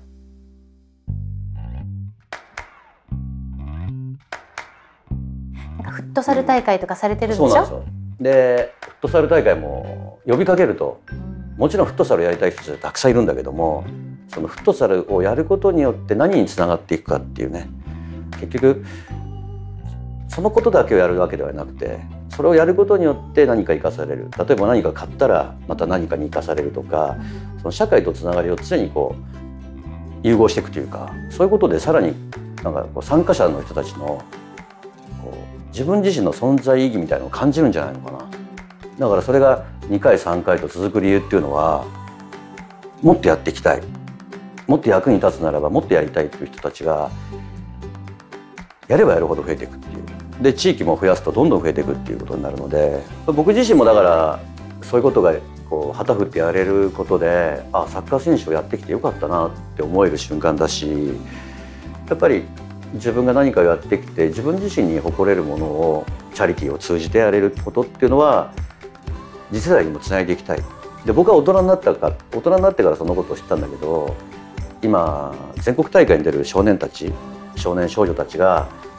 なんかフットサル大会とかされてるんでしょ？ そうなんですよ。でフットサル大会も呼びかけると、もちろんフットサルやりたい人たちたくさんいるんだけども、そのフットサルをやることによって何につながっていくかっていうね、結局そのことだけをやるわけではなくて、それをやることによって何か生かされる、例えば何か買ったらまた何かに生かされるとか、その社会とつながりを常にこう融合していくというか、そういうことでさらになんかこう参加者の人たちのこう自分自身の存在意義みたいなのを感じるんじゃないのかな。だからそれがにかいさんかいと続く理由っていうのは、もっとやっていきたい、もっと役に立つならばもっとやりたいっていう人たちがやればやるほど増えていくっていう、で地域も増やすとどんどん増えていくっていうことになるので、僕自身もだからそういうことがこう旗振ってやれることで、あサッカー選手をやってきてよかったなって思える瞬間だし、やっぱり自分が何かをやってきて自分自身に誇れるものをチャリティーを通じてやれることっていうのは次世代にもつないでいきたい。で僕は大人になったか大人になってからそのことを知ったんだけど、今全国大会に出る少年たち少年少女たちが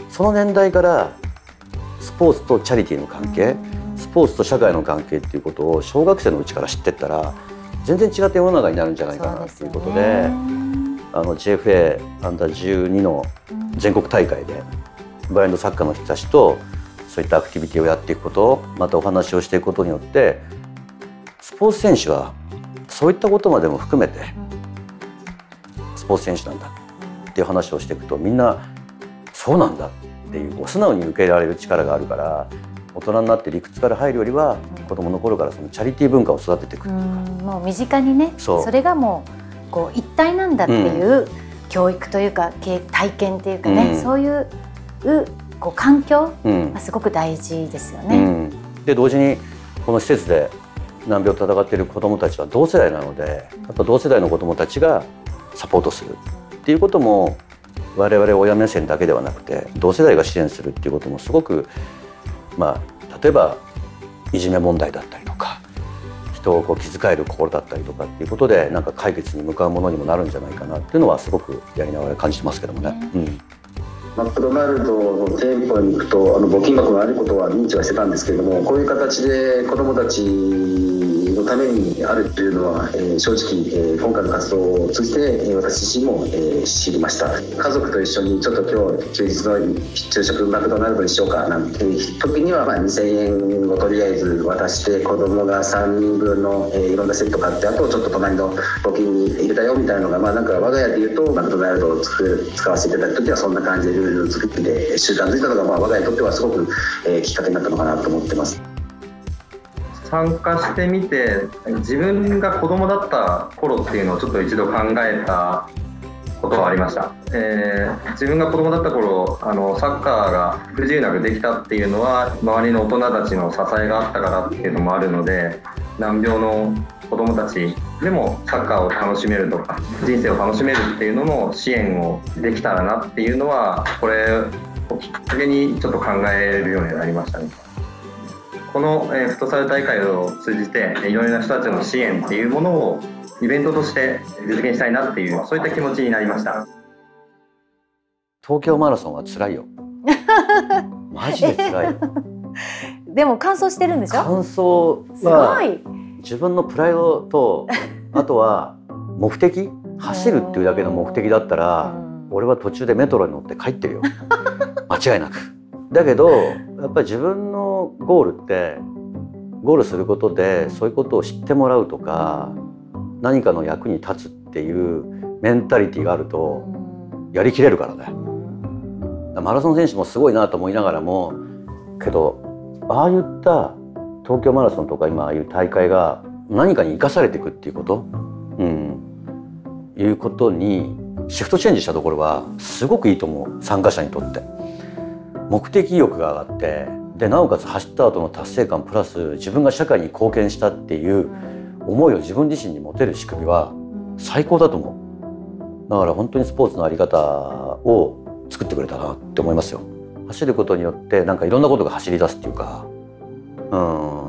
その年代からスポーツとチャリティーの関係、スポーツと社会の関係っていうことを小学生のうちから知ってったら全然違った世の中になるんじゃないかなということで、あの ジェイエフエー アンダーじゅうにの全国大会でブラインドサッカーの人たちとそういったアクティビティをやっていくこと、またお話をしていくことによってスポーツ選手はそういったことまでも含めてスポーツ選手なんだっていう話をしていくと、みんなそうなんだっていう素直に受け入れられる力があるから、大人になって理屈から入るよりは子供の頃からそのチャリティー文化を育てていく。 もう身近にね、 そう, それがもうこう一体なんだっていう教育というか、体験っていうかね、うん、そういうこう環境がすごく大事ですよね。うん、 で同時にこの施設で難病と闘っている子どもたちは同世代なので、やっぱ同世代の子どもたちがサポートするっていうことも我々親目線だけではなくて同世代が支援するっていうこともすごく、まあ、例えばいじめ問題だったりとか人をこう気遣える心だったりとかっていうことでなんか解決に向かうものにもなるんじゃないかなっていうのはすごくやりながら感じてますけどもね。うん、 マクドナルドの店舗に行くとあの募金箱があることは認知はしてたんですけれども、こういう形で子どもたちのためにあるというのは、えー、正直、えー、今回の活動を通じて、えー、私自身も、えー、知りました。家族と一緒にちょっと今日休日の昼食マクドナルドにしようかなんて時には、まあ、にせんえんをとりあえず渡して子どもがさんにんぶんの、えー、いろんなセット買って、あとちょっと隣の募金に入れたよみたいなのが、まあ、なんか我が家でいうとマクドナルドを作る使わせていただく時はそんな感じでルール作りで習慣づいたのが、まあ、我が家にとってはすごく、えー、きっかけになったのかなと思ってます。 参加してみて自分が子供だった頃っていうのをちょっと一度考えたことはありました。えー、自分が子供だった頃あのサッカーが不自由なくできたっていうのは周りの大人たちの支えがあったからっていうのもあるので、難病の子供たちでもサッカーを楽しめるとか人生を楽しめるっていうのの支援をできたらなっていうのは、これをきっかけにちょっと考えるようになりましたね。この、えー、フットサル大会を通じていろいろな人たちの支援っていうものをイベントとして実現したいなっていう、そういった気持ちになりました。 東京マラソンは辛いよマジで辛いでも完走してるんでしょ。 完走は自分のプライドとあとは目的走るっていうだけの目的だったら俺は途中でメトロに乗って帰ってるよ間違いなく。だけどやっぱり自分のゴールってゴールすることでそういうことを知ってもらうとか何かの役に立つっていうメンタリティがあるとやりきれるからね。マラソン選手もすごいなと思いながらもけど、ああいった東京マラソンとか今ああいう大会が何かに生かされていくっていうこと、うん、いうことにシフトチェンジしたところはすごくいいと思う。参加者にとって目的意欲が上がって、でなおかつ走った後の達成感プラス自分が社会に貢献したっていう思いを自分自身に持てる仕組みは最高だと思う。だから本当にスポーツの在り方を作ってくれたなって思いますよ。走ることによってなんかいろんなことが走り出すっていうか、うん、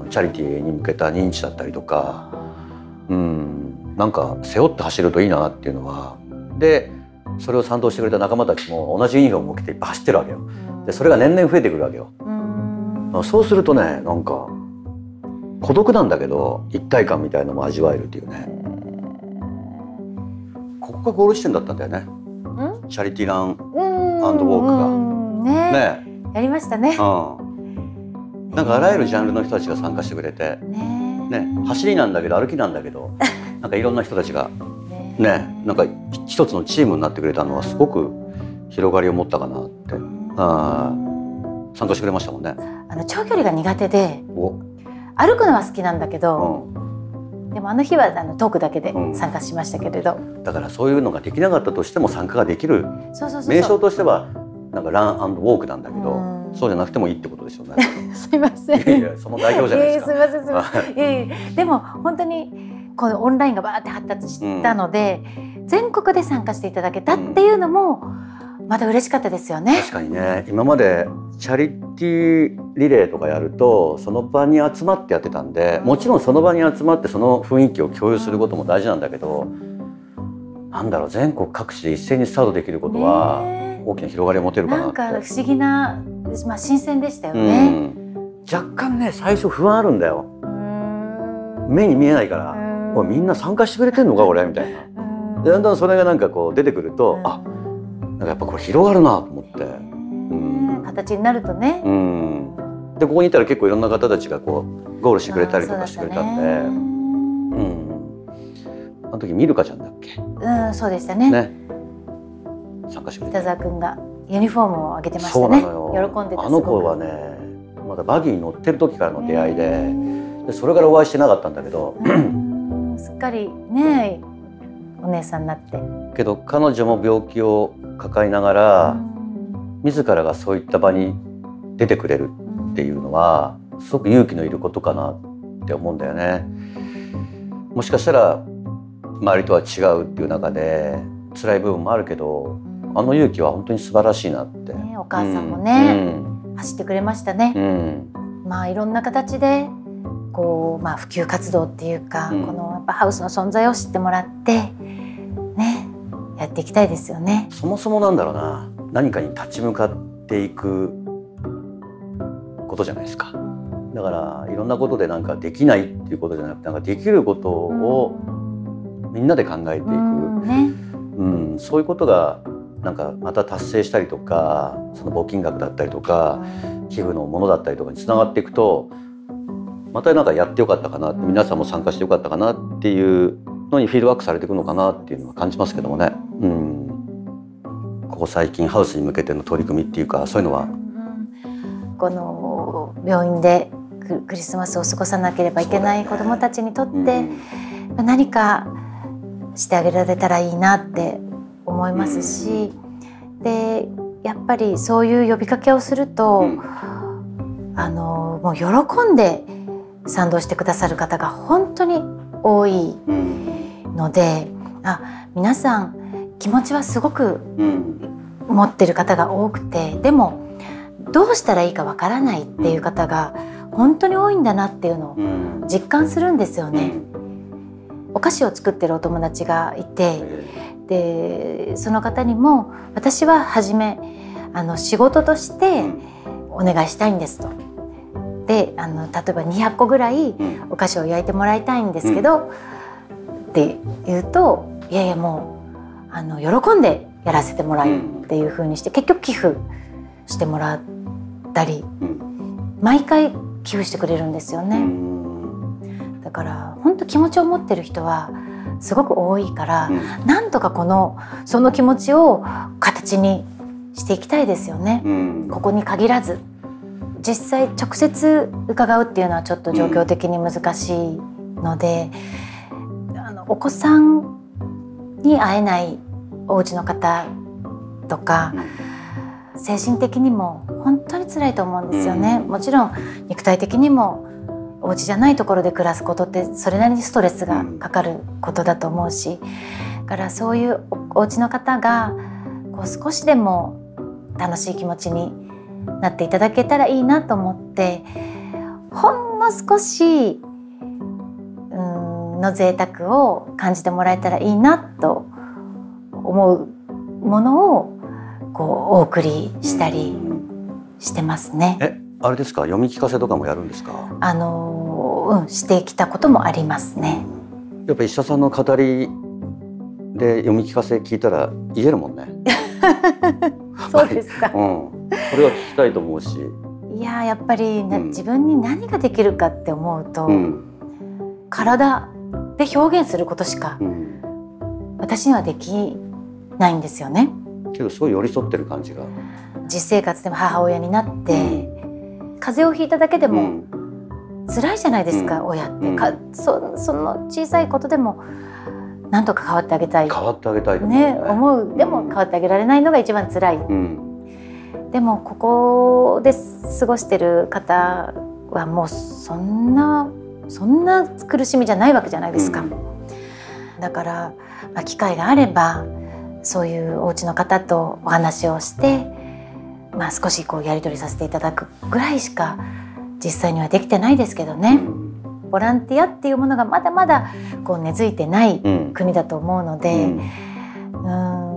チャリティーに向けた認知だったりとか、うん、なんか背負って走るといいなっていうのは、でそれを賛同してくれた仲間たちも同じユニフォームを着ていっぱい走ってるわけよ。でそれが年々増えてくるわけよ。そうするとね、なんか孤独なんだけど一体感みたいのも味わえるっていうね。ここがゴール地点だったんだよね。チャリティーランアンドウォークがねねやりましたね。 うん、なんかあらゆるジャンルの人たちが参加してくれて、ねね、走りなんだけど歩きなんだけどなんかいろんな人たちがね、なんか一つのチームになってくれたのはすごく広がりを持ったかなって。あ参加してくれましたもんね。 あの長距離が苦手で歩くのは好きなんだけど、うん、でもあの日はあのトークだけで参加しましたけれど、うん、 だからそういうのができなかったとしても参加ができる名称としてはなんかラン&ウォークなんだけど、うん、そうじゃなくてもいいってことですよね。 すいません。 いやいやその代表じゃないですか。 いやいやすいませんすいません。いやいやでも本当にこのオンラインがバーって発達したので、うん、全国で参加していただけたっていうのも、うん、また嬉しかったですよね。 確かにね、今までチャリティーリレーとかやるとその場に集まってやってたんで、もちろんその場に集まってその雰囲気を共有することも大事なんだけど、なんだろう全国各地で一斉にスタートできることは大きな広がりを持てるかなって。 なんか不思議な、まあ、新鮮でしたよね、うん、 若干ね最初不安あるんだよ。目に見えないから「おいみんな参加してくれてんのかこれ」みたいな。だんだんそれがなんかこう出てくると、あなんかやっぱこれ広がるなと思って、 うん、形になるとね、 うん、でここにいたら結構いろんな方たちがこうゴールしてくれたりとかしてくれたんで、うん、あの時ミルカちゃんだっけ、 うん、そうでしたね。 ね参加してくれた。 北澤君がユニフォームをあげてましたね。喜んでた。 あの子はねまだバギーに乗ってる時からの出会いで、でそれからお会いしてなかったんだけど、 すっかりねお姉さんになって。 けど彼女も病気を抱えながら、自らがそういった場に出てくれるっていうのはすごく勇気のいることかなって思うんだよね。もしかしたら周りとは違うっていう中で辛い部分もあるけど、あの勇気は本当に素晴らしいなって、 ね、お母さんもね、うん、走ってくれましたね、 うん、 まあいろんな形でこう、まあ、普及活動っていうか、うん、このやっぱハウスの存在を知ってもらってねやっていきたいですよね。 そもそもなんだろうな、何かに立ち向かっていくことじゃないですか。だからいろんなことでなんかできないっていうことじゃなくて、なんかできることをみんなで考えていく、うんねうん、そういうことがなんかまた達成したりとか、その募金額だったりとか寄付のものだったりとかにつながっていくと、またなんかやってよかったかなって、皆さんも参加してよかったかなっていうのにフィードバックされていくのかなっていうのは感じますけどもね、うん、ここ最近ハウスに向けての取り組みっていうか、そういうのはこの病院でクリスマスを過ごさなければいけない子どもたちにとって、うん、何かしてあげられたらいいなって思いますし、でやっぱりそういう呼びかけをすると、うん、あのもう喜んで賛同してくださる方が本当に多いので、うん、あ皆さん気持ちはすごく持ってる方が多くて、でもどうしたらいいかわからないっていう方が本当に多いんだなっていうのを実感するんですよね。お菓子を作ってるお友達がいて、でその方にも私は初めあの仕事としてお願いしたいんですと。であの例えばにひゃっこぐらいお菓子を焼いてもらいたいんですけど、うん、って言うと、いやいやもうあの喜んでやらせてもらうっていう風にして、結局寄付してもらったり、うん、毎回寄付してくれるんですよね。うん、だから本当気持ちを持ってる人はすごく多いから、うん、なんとかこのその気持ちを形にしていきたいですよね。うん、ここに限らず実際直接伺うっていうのはちょっと状況的に難しいので、うん、あのお子さんに会えないお家の方とか、うん、精神的にも本当に辛いと思うんですよね。うん、もちろん肉体的にもお家じゃないところで暮らすことってそれなりにストレスがかかることだと思うし、だからそういうお家の方がこう少しでも楽しい気持ちになっていただけたらいいなと思って、ほんの少しうんの贅沢を感じてもらえたらいいなと思うものをこうお送りしたりしてますね。 えあれですか、読み聞かせとかもやるんですか？ あの、うん、してきたこともありますね。 やっぱ石田さんの語りで読み聞かせ聞いたら言えるもんね。 そうですか。 うん、それは聞きたいと思うし。 いややっぱり、うん、自分に何ができるかって思うと、うん、体で表現することしか、うん、私にはできないんですよね。 けどすごい寄り添ってる感じが。 実生活でも母親になって、うん、風邪をひいただけでも辛いじゃないですか、うん、親って、うん、か そ, その小さいことでもなんとか変わってあげたい変わってあげたいね、思う。でも変わってあげられないのが一番辛い、うん、でもここで過ごしてる方はもうそんなそんな苦しみじゃないわけじゃないですか、うん、だから、まあ、機会があればそういうお家の方とお話をして、まあ、少しこうやり取りさせていただくぐらいしか実際にはできてないですけどね。ボランティアっていうものがまだまだこう根付いてない国だと思うので、うん、う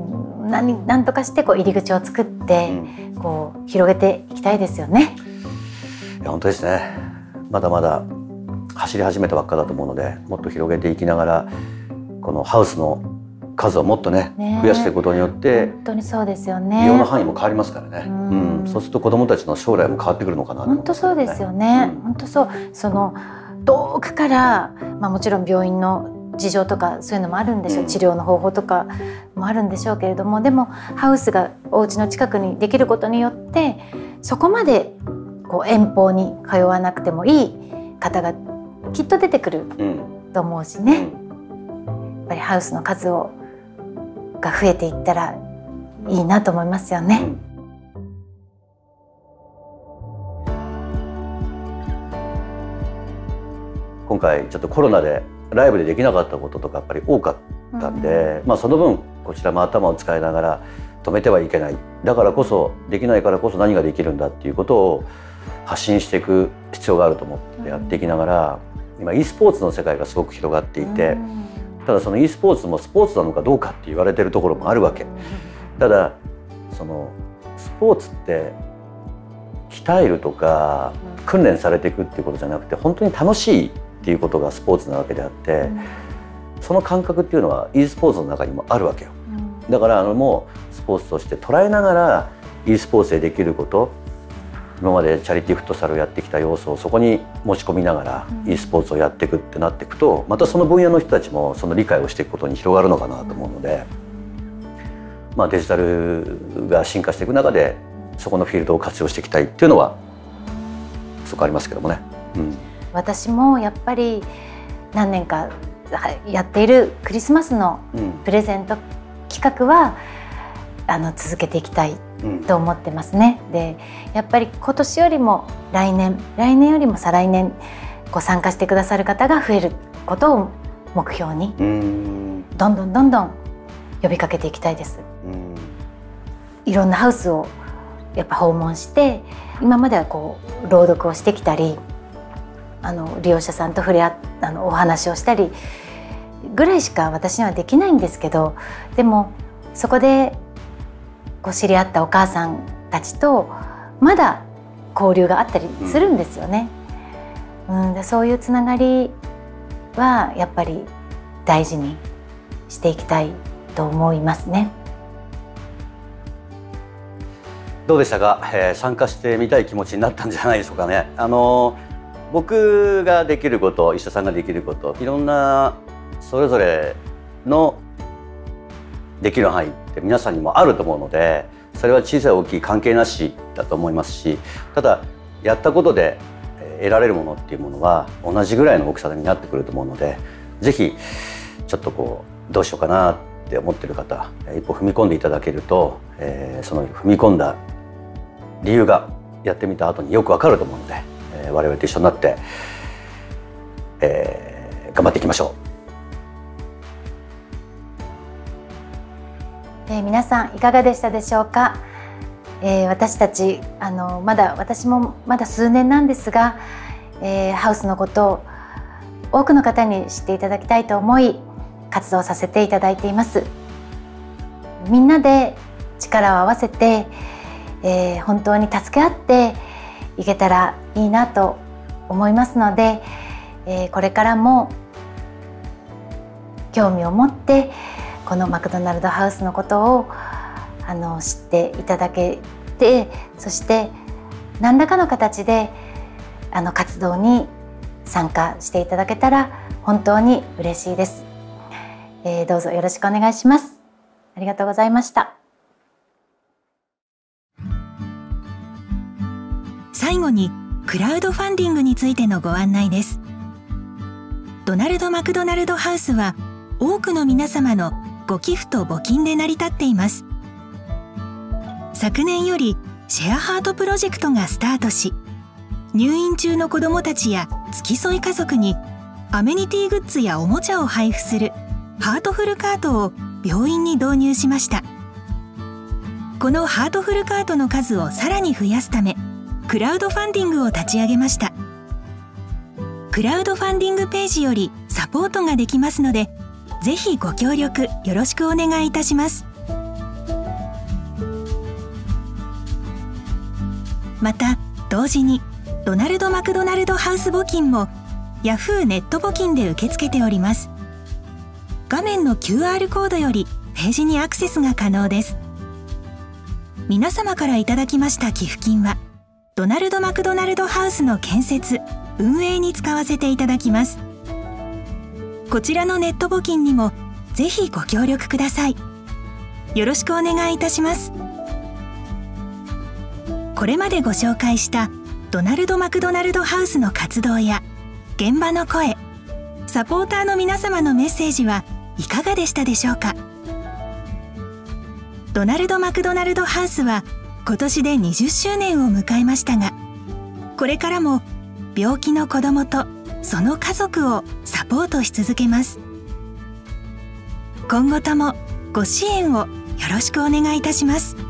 何何とかしてこう入り口を作って、うん、こう広げていきたいですよね。 いや本当ですね。まだまだ走り始めたばっかだと思うので、もっと広げていきながらこのハウスの数をもっとね増やしていくことによって本当にそうですよね。 利用の範囲も変わりますからね。うん、うん、そうすると子どもたちの将来も変わってくるのかなと思いますね。 本当そうですよね。うん、本当そう。その遠くから、まあ、もちろん病院の事情とかそういうのもあるんでしょう、うん、治療の方法とかもあるんでしょうけれども、でもハウスがお家の近くにできることによってそこまでこう遠方に通わなくてもいい方がきっと出てくると思うしね、うん、やっぱりハウスの数をが増えていったらいいなと思いますよね。うん、 今回ちょっとコロナでライブでできなかったこととかやっぱり多かったんで、うん、まあその分こちらも頭を使いながら止めてはいけない、だからこそできないからこそ何ができるんだっていうことを発信していく必要があると思ってやっていきながら、うん、今 e スポーツの世界がすごく広がっていて、うん、ただその e スポーツもスポーツなのかどうかって言われてるところもあるわけ。ただそのスポーツって鍛えるとか訓練されていくっていうことじゃなくて、本当に楽しいっていうことがスポーツなわけであって、うん、その感覚っていうのは e スポーツの中にもあるわけよ。うん、だからあのもうスポーツとして捉えながら e スポーツでできること、今までチャリティーフットサルをやってきた要素をそこに持ち込みながら e スポーツをやっていくってなっていくと、またその分野の人たちもその理解をしていくことに広がるのかなと思うので、まあ、デジタルが進化していく中でそこのフィールドを活用していきたいっていうのはそこありますけどもね。うん、私もやっぱり何年かやっているクリスマスのプレゼント企画は、うん、あの続けていきたいと思ってますね。うん、でやっぱり今年よりも来年来年よりも再来年ご参加してくださる方が増えることを目標にどんどんどんどん呼びかけていきたいです。うん、いろんなハウスをやっぱ訪問して、今まではこう朗読をしてきたり、あの利用者さんと触れ合あのお話をしたりぐらいしか私にはできないんですけど、でもそこでこう知り合ったお母さんたちとまだ交流があったりするんですよね。うん、うん、でそういうつながりはやっぱり大事にしていきたいと思いますね。 どうでしたか、えー、参加してみたい気持ちになったんじゃないでしょうかね。あの僕ができること、医者さんができること、いろんなそれぞれのできる範囲って皆さんにもあると思うので、それは小さい大きい関係なしだと思いますし、ただやったことで得られるものっていうものは同じぐらいの大きさになってくると思うので、ぜひちょっとこうどうしようかなって思ってる方、一歩踏み込んでいただけると、えー、その踏み込んだ理由がやってみた後によくわかると思うので、えー、我々と一緒になって、えー、頑張っていきましょう。えー、皆さんいかがでしたでしょうか。えー、私たちあのまだ私もまだ数年なんですが、えー、ハウスのことを多くの方に知っていただきたいと思い活動させていただいています。みんなで力を合わせて、えー、本当に助け合っていけたらいいなと思いますので、えー、これからも興味を持ってこのマクドナルドハウスのことをあの知っていただけて、そして何らかの形であの活動に参加していただけたら本当に嬉しいです。えー、どうぞよろしくお願いします。ありがとうございました。 最後にクラウドファンディングについてのご案内です。ドナルド・マクドナルド・ハウスは多くの皆様のご寄付と募金で成り立っています。昨年よりシェアハートプロジェクトがスタートし、入院中の子どもたちや付き添い家族にアメニティグッズやおもちゃを配布するハートフルカートを病院に導入しました。このハートフルカートの数をさらに増やすため、クラウドファンディングを立ち上げました。クラウドファンディングページよりサポートができますので、ぜひご協力よろしくお願いいたします。 また同時にドナルド・マクドナルド・ハウス募金もヤフーネット募金で受け付けております。画面の キューアール コードよりページにアクセスが可能です。皆様からいただきました寄付金はドナルド・マクドナルド・ハウスの建設・運営に使わせていただきます。こちらのネット募金にもぜひご協力ください。よろしくお願いいたします。これまでご紹介したドナルド・マクドナルド・ハウスの活動や現場の声、サポーターの皆様のメッセージはいかがでしたでしょうか。ドナルド・マクドナルド・ハウスは今年でにじゅっしゅうねんを迎えましたが、これからも病気の子どもとその家族をサポートし続けます。今後ともご支援をよろしくお願いいたします。